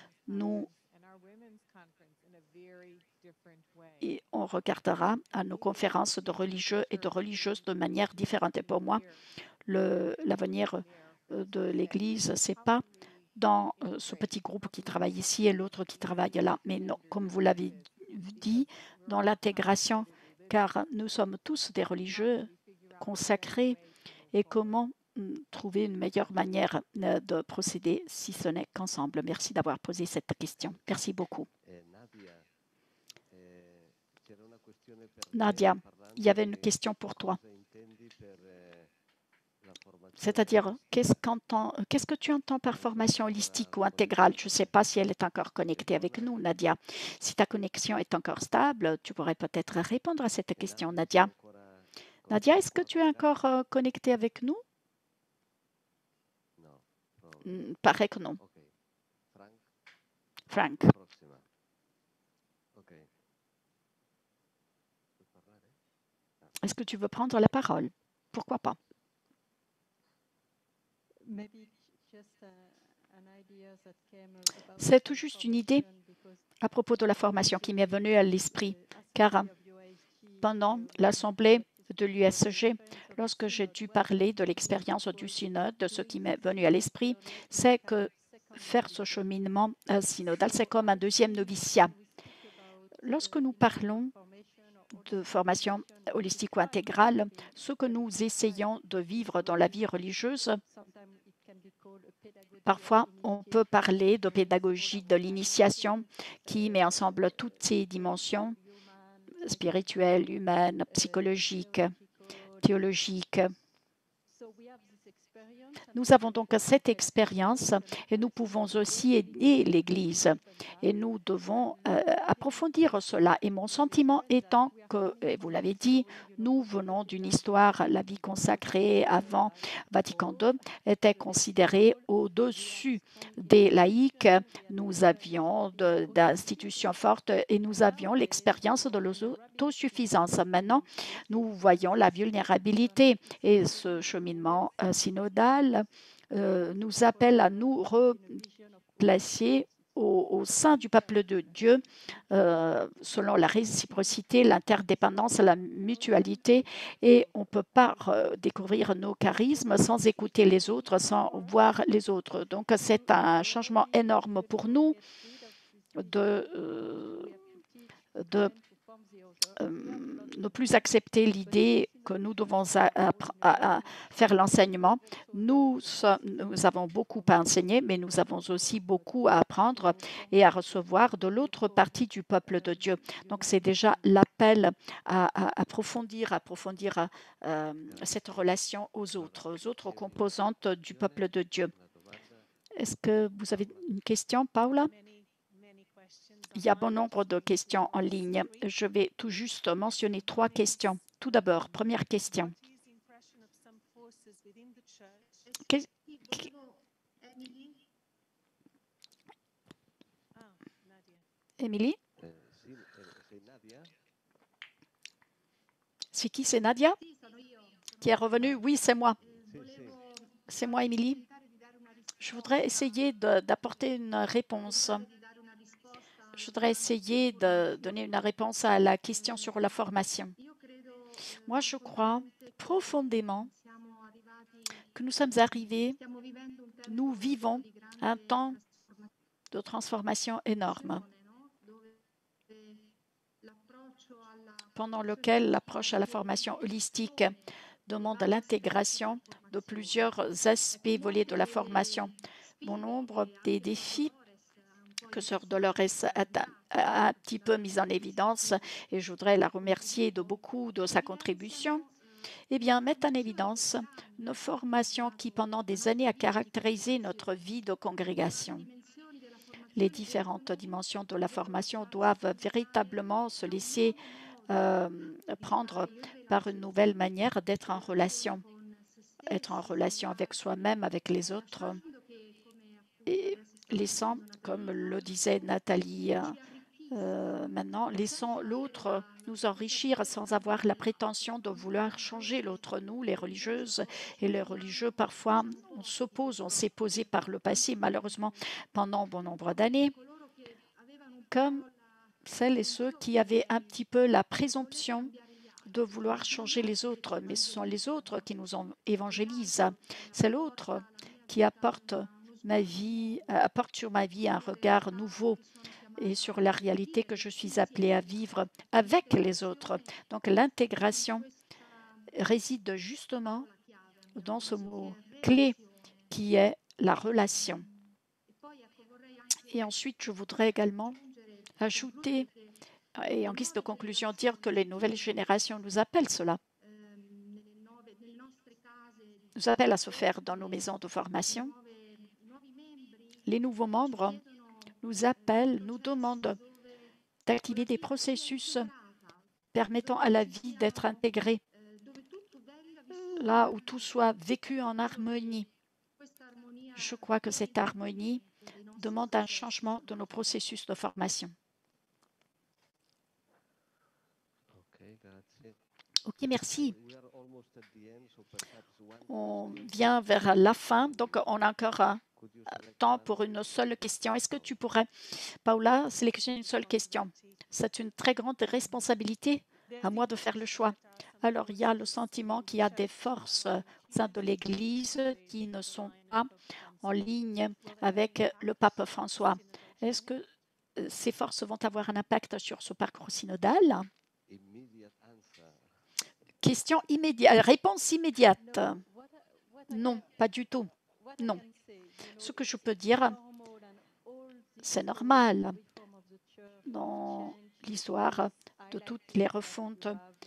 on regardera à nos conférences de religieux et de religieuses de manière différente. Et pour moi, l'avenir de l'Église, ce n'est pas dans ce petit groupe qui travaille ici et l'autre qui travaille là, mais non, comme vous l'avez dit, dans l'intégration, car nous sommes tous des religieux consacrés. Et comment trouver une meilleure manière de procéder si ce n'est qu'ensemble? Merci d'avoir posé cette question. Merci beaucoup. Nadia, il y avait une question pour toi. C'est-à-dire, qu'est-ce que tu entends par formation holistique ou intégrale? Je ne sais pas si elle est encore connectée avec nous, Nadia. Si ta connexion est encore stable, tu pourrais peut-être répondre à cette question, Nadia. Nadia, est-ce que tu es encore connectée avec nous? Paraît que non. Frank. Est-ce que tu veux prendre la parole? Pourquoi pas? C'est tout juste une idée à propos de la formation qui m'est venue à l'esprit, car pendant l'assemblée de l'USG, lorsque j'ai dû parler de l'expérience du synode, de ce qui m'est venu à l'esprit, c'est que faire ce cheminement synodal, c'est comme un deuxième noviciat. Lorsque nous parlons de formation holistique ou intégrale, ce que nous essayons de vivre dans la vie religieuse, parfois on peut parler de pédagogie de l'initiation qui met ensemble toutes ces dimensions spirituelles, humaines, psychologiques, théologiques. Nous avons donc cette expérience et nous pouvons aussi aider l'Église et nous devons approfondir cela. Et mon sentiment étant que, et vous l'avez dit, nous venons d'une histoire, la vie consacrée avant Vatican II était considérée au-dessus des laïcs. Nous avions d'institutions fortes et nous avions l'expérience de l'autosuffisance. Maintenant, nous voyons la vulnérabilité et ce cheminement synodal nous appelle à nous replacer au sein du peuple de Dieu selon la réciprocité, l'interdépendance, la mutualité et on ne peut pas découvrir nos charismes sans écouter les autres, sans voir les autres. Donc c'est un changement énorme pour nous de ne plus accepter l'idée que nous devons faire l'enseignement. Nous avons beaucoup à enseigner, mais nous avons aussi beaucoup à apprendre et à recevoir de l'autre partie du peuple de Dieu. Donc, c'est déjà l'appel à approfondir cette relation aux autres composantes du peuple de Dieu. Est-ce que vous avez une question, Paula? Il y a bon nombre de questions en ligne. Je vais tout juste mentionner 3 questions. Tout d'abord, première question. Émilie? C'est qui? C'est Nadia qui est revenue? Oui, c'est moi. C'est moi, Émilie. Je voudrais essayer d'apporter une réponse. Je voudrais essayer de donner une réponse à la question sur la formation. Moi, je crois profondément que nous sommes arrivés, nous vivons un temps de transformation énorme pendant lequel l'approche à la formation holistique demande l'intégration de plusieurs aspects volés de la formation. Bon nombre des défis que Sœur Dolores a un petit peu mis en évidence, et je voudrais la remercier de beaucoup de sa contribution, mettent en évidence une formation qui, pendant des années, a caractérisé notre vie de congrégation. Les différentes dimensions de la formation doivent véritablement se laisser prendre par une nouvelle manière d'être en relation avec soi-même, avec les autres, et laissant, comme le disait Nathalie maintenant, laissons l'autre nous enrichir sans avoir la prétention de vouloir changer l'autre. Nous, les religieuses et les religieux, parfois, on s'oppose, on s'est posé par le passé, malheureusement, pendant bon nombre d'années, comme celles et ceux qui avaient un petit peu la présomption de vouloir changer les autres, mais ce sont les autres qui nous évangélisent. C'est l'autre qui apporte sur ma vie un regard nouveau et sur la réalité que je suis appelée à vivre avec les autres. Donc l'intégration réside justement dans ce mot clé qui est la relation. Et ensuite, je voudrais également ajouter, et en guise de conclusion, dire que les nouvelles générations nous appellent cela. nous appellent à se faire dans nos maisons de formation. Les nouveaux membres nous appellent, nous demandent d'activer des processus permettant à la vie d'être intégrée, là où tout soit vécu en harmonie. Je crois que cette harmonie demande un changement de nos processus de formation. Ok, merci. On vient vers la fin, donc on a encore temps pour une seule question. Est-ce que tu pourrais, Paula, sélectionner une seule question? C'est une très grande responsabilité à moi de faire le choix. Alors, il y a le sentiment qu'il y a des forces au sein de l'Église qui ne sont pas en ligne avec le pape François. Est-ce que ces forces vont avoir un impact sur ce parcours synodal? Question immédiate, réponse immédiate. Non, pas du tout. Non. Ce que je peux dire, c'est normal dans l'histoire de toutes les refontes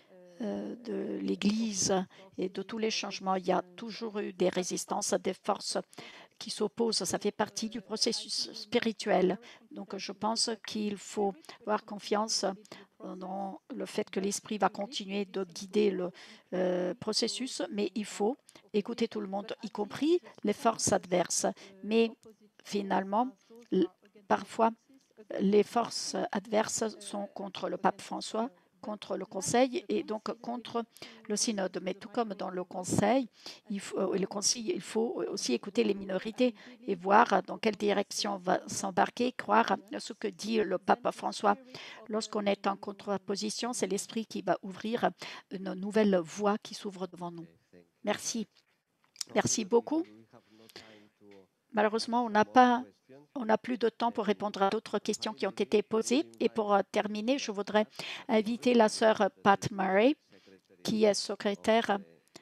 de l'Église et de tous les changements. Il y a toujours eu des résistances, des forces qui s'opposent. Ça fait partie du processus spirituel. Donc, je pense qu'il faut avoir confiance dans le fait que l'Esprit va continuer de guider le processus, mais il faut écouter tout le monde, y compris les forces adverses. Mais finalement, parfois, les forces adverses sont contre le pape François, contre le Conseil et donc contre le synode. Mais tout comme dans le Conseil, il faut aussi écouter les minorités et voir dans quelle direction va s'embarquer, croire à ce que dit le pape François. Lorsqu'on est en contraposition, c'est l'Esprit qui va ouvrir une nouvelle voie qui s'ouvre devant nous. Merci. Merci beaucoup. Malheureusement, on n'a plus de temps pour répondre à d'autres questions qui ont été posées. Et pour terminer, je voudrais inviter la sœur Pat Murray, qui est secrétaire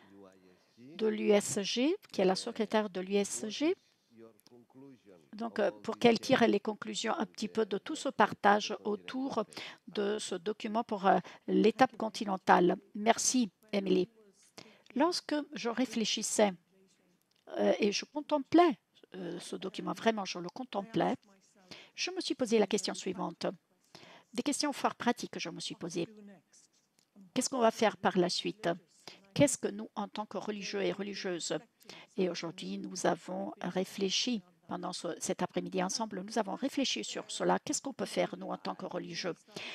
de l'USG, qui est la secrétaire de l'USG. Donc, pour qu'elle tire les conclusions un petit peu de tout ce partage autour de ce document pour l'étape continentale. Merci, Émilie. Lorsque je réfléchissais et je contemplais ce document, vraiment, je le contemplais, je me suis posé la question suivante. Des questions fort pratiques que je me suis posées. Qu'est-ce qu'on va faire par la suite? Qu'est-ce que nous, en tant que religieux et religieuses? Et aujourd'hui, nous avons réfléchi, pendant cet après-midi ensemble, nous avons réfléchi sur cela. Qu'est-ce qu'on peut faire, nous, en tant que religieux?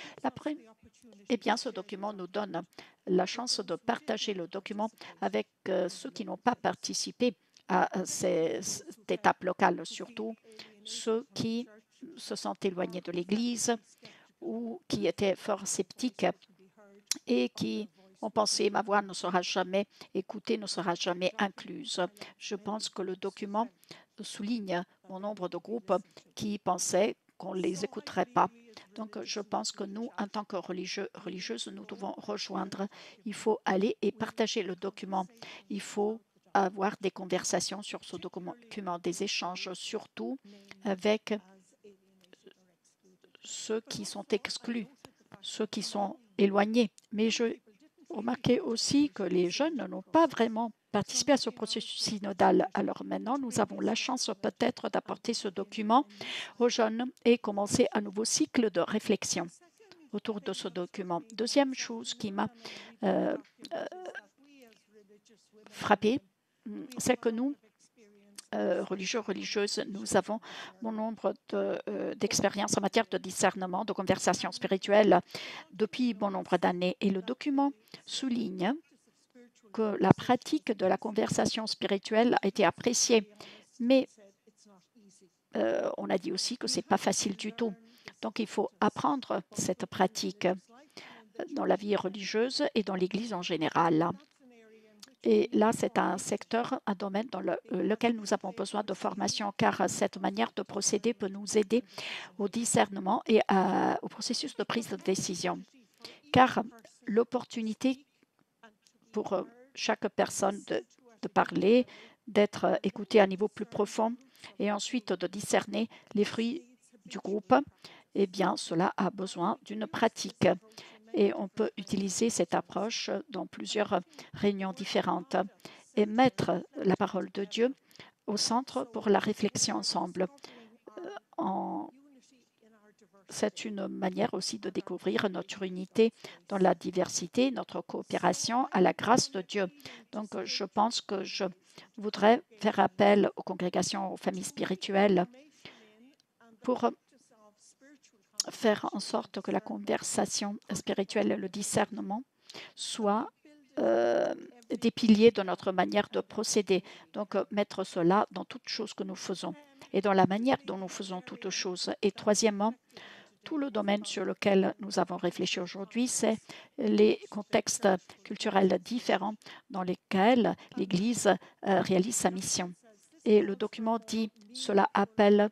Eh bien, ce document nous donne la chance de partager le document avec ceux qui n'ont pas participé à cette étape locale, surtout ceux qui se sont éloignés de l'Église ou qui étaient fort sceptiques et qui ont pensé ma voix ne sera jamais écoutée, ne sera jamais incluse. Je pense que le document souligne mon nombre de groupes qui pensaient qu'on ne les écouterait pas. Donc, je pense que nous, en tant que religieuses, nous devons rejoindre. Il faut aller et partager le document. Il faut avoir des conversations sur ce document, des échanges, surtout avec ceux qui sont exclus, ceux qui sont éloignés. Mais je remarquais aussi que les jeunes n'ont pas vraiment participé à ce processus synodal. Alors maintenant, nous avons la chance peut-être d'apporter ce document aux jeunes et commencer un nouveau cycle de réflexion autour de ce document. Deuxième chose qui m'a frappée, c'est que nous, religieux, religieuses, nous avons bon nombre d'expériences en matière de discernement, de conversation spirituelle depuis bon nombre d'années. Et le document souligne que la pratique de la conversation spirituelle a été appréciée, mais on a dit aussi que ce n'est pas facile du tout. Donc, il faut apprendre cette pratique dans la vie religieuse et dans l'Église en général. Et là, c'est un secteur, un domaine dans lequel nous avons besoin de formation, car cette manière de procéder peut nous aider au discernement et au processus de prise de décision. Car l'opportunité pour chaque personne de parler, d'être écoutée à un niveau plus profond et ensuite de discerner les fruits du groupe, eh bien, cela a besoin d'une pratique. Et on peut utiliser cette approche dans plusieurs réunions différentes. et mettre la parole de Dieu au centre pour la réflexion ensemble. C'est une manière aussi de découvrir notre unité dans la diversité, notre coopération à la grâce de Dieu. Donc, je pense que je voudrais faire appel aux congrégations, aux familles spirituelles pour faire en sorte que la conversation spirituelle et le discernement soient des piliers de notre manière de procéder. Donc, mettre cela dans toutes choses que nous faisons et dans la manière dont nous faisons toutes choses. Et troisièmement, tout le domaine sur lequel nous avons réfléchi aujourd'hui, c'est les contextes culturels différents dans lesquels l'Église réalise sa mission. Et le document dit cela appelle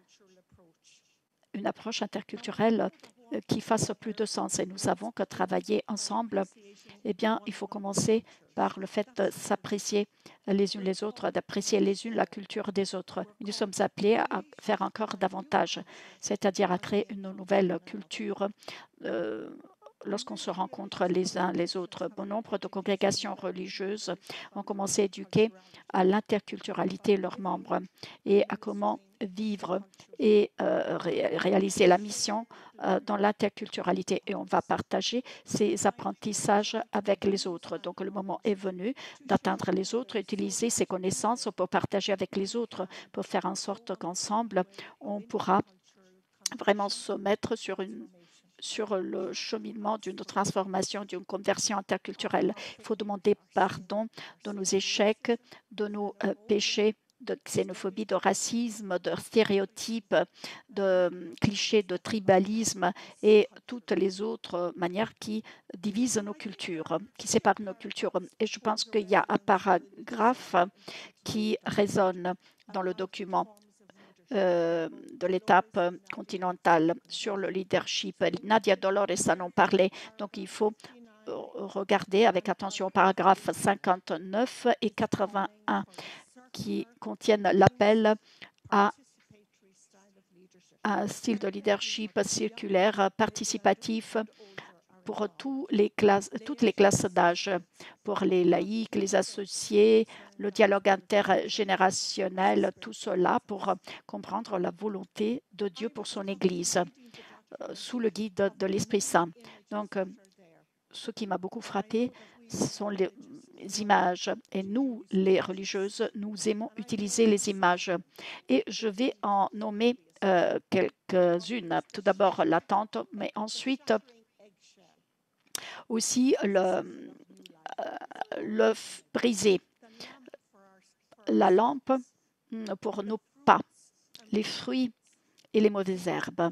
une approche interculturelle qui fasse plus de sens. Et nous savons que travailler ensemble, eh bien, il faut commencer par le fait de s'apprécier les unes les autres, d'apprécier les unes la culture des autres. Nous sommes appelés à faire encore davantage, c'est-à-dire à créer une nouvelle culture lorsqu'on se rencontre les uns les autres. Bon nombre de congrégations religieuses ont commencé à éduquer à l'interculturalité leurs membres et à comment vivre et réaliser la mission dans l'interculturalité. Et on va partager ces apprentissages avec les autres. Donc, le moment est venu d'atteindre les autres, utiliser ces connaissances pour partager avec les autres, pour faire en sorte qu'ensemble, on pourra vraiment se mettre sur le cheminement d'une transformation, d'une conversion interculturelle. Il faut demander pardon de nos échecs, de nos péchés, de xénophobie, de racisme, de stéréotypes, de clichés, de tribalisme et toutes les autres manières qui divisent nos cultures, qui séparent nos cultures. Et je pense qu'il y a un paragraphe qui résonne dans le document de l'étape continentale sur le leadership. Nadia Dolores en ont parlé, donc il faut regarder avec attention paragraphes 59 et 81 qui contiennent l'appel à un style de leadership circulaire, participatif pour toutes les classes d'âge, pour les laïcs, les associés, le dialogue intergénérationnel, tout cela pour comprendre la volonté de Dieu pour son Église, sous le guide de l'Esprit Saint. Donc, ce qui m'a beaucoup frappé, ce sont les images. Et nous, les religieuses, nous aimons utiliser les images. Et je vais en nommer quelques-unes. Tout d'abord, la tente, mais ensuite, aussi l'œuf brisé, la lampe pour nos pas, les fruits et les mauvaises herbes,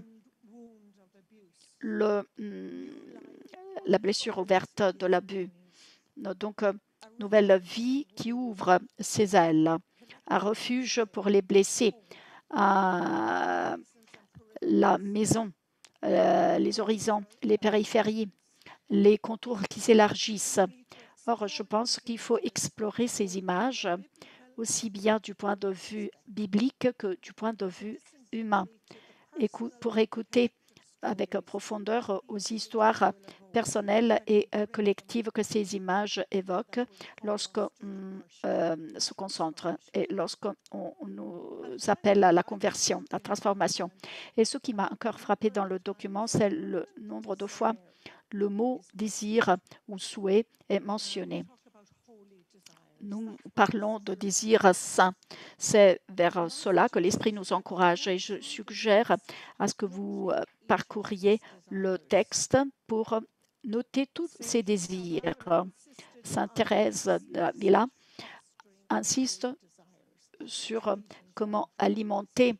la blessure ouverte de l'abus. Donc, nouvelle vie qui ouvre ses ailes, un refuge pour les blessés, la maison, les horizons, les périphéries, les contours qui s'élargissent. Or, je pense qu'il faut explorer ces images aussi bien du point de vue biblique que du point de vue humain, pour écouter avec profondeur aux histoires personnelles et collectives que ces images évoquent lorsqu'on se concentre et lorsqu'on nous appelle à la conversion, à la transformation. Et ce qui m'a encore frappé dans le document, c'est le nombre de fois le mot désir ou souhait est mentionné. Nous parlons de désir saint. C'est vers cela que l'Esprit nous encourage et je suggère à ce que vous parcouriez le texte pour noter tous ces désirs. Sainte Thérèse d'Avila insiste sur comment alimenter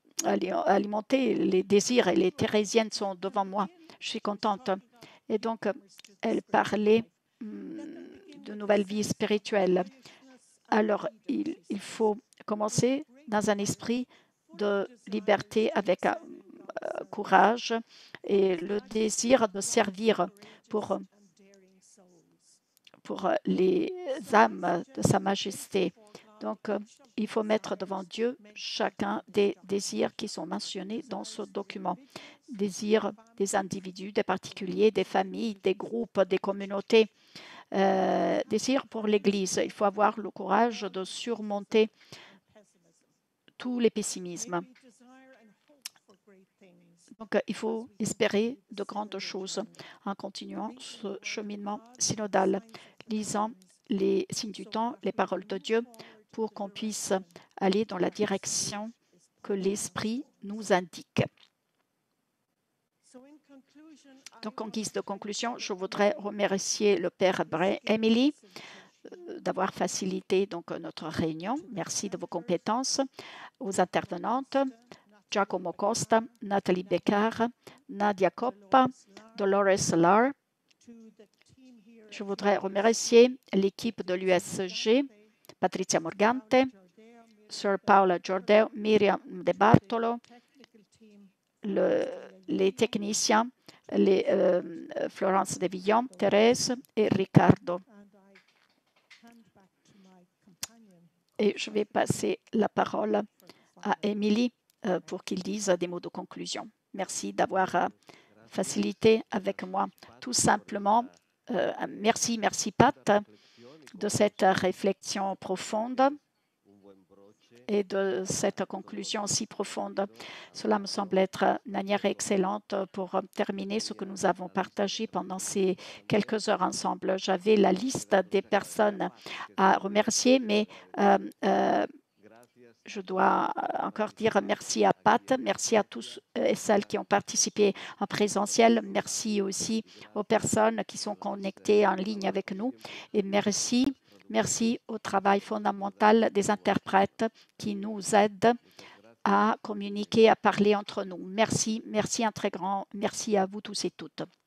les désirs et les thérésiennes sont devant moi. Je suis contente. Et donc, elle parlait de nouvelle vie spirituelle. Alors, il faut commencer dans un esprit de liberté avec courage et le désir de servir pour les âmes de Sa Majesté. Donc, il faut mettre devant Dieu chacun des désirs qui sont mentionnés dans ce document. Désirs des individus, des particuliers, des familles, des groupes, des communautés, désir pour l'Église. Il faut avoir le courage de surmonter tous les pessimismes. Donc, il faut espérer de grandes choses en continuant ce cheminement synodal, lisant les signes du temps, les paroles de Dieu, pour qu'on puisse aller dans la direction que l'Esprit nous indique. Donc, en guise de conclusion, je voudrais remercier le Père Emily d'avoir facilité donc notre réunion. Merci de vos compétences. Aux intervenantes, Giacomo Costa, Nathalie Beccard, Nadia Coppa, Dolores Lar. Je voudrais remercier l'équipe de l'USG, Patrizia Morgante, Sir Paola Giordeo, Miriam De Bartolo, les techniciens, Florence De Villon, Thérèse et Ricardo. Et je vais passer la parole à Émilie pour qu'il dise des mots de conclusion. Merci d'avoir facilité avec moi. Tout simplement, merci Pat de cette réflexion profonde et de cette conclusion si profonde. Cela me semble être une manière excellente pour terminer ce que nous avons partagé pendant ces quelques heures ensemble. J'avais la liste des personnes à remercier, mais je dois encore dire merci à Pat, merci à tous et celles qui ont participé en présentiel. Merci aussi aux personnes qui sont connectées en ligne avec nous. Et merci au travail fondamental des interprètes qui nous aident à communiquer, à parler entre nous. Merci un très grand merci à vous tous et toutes.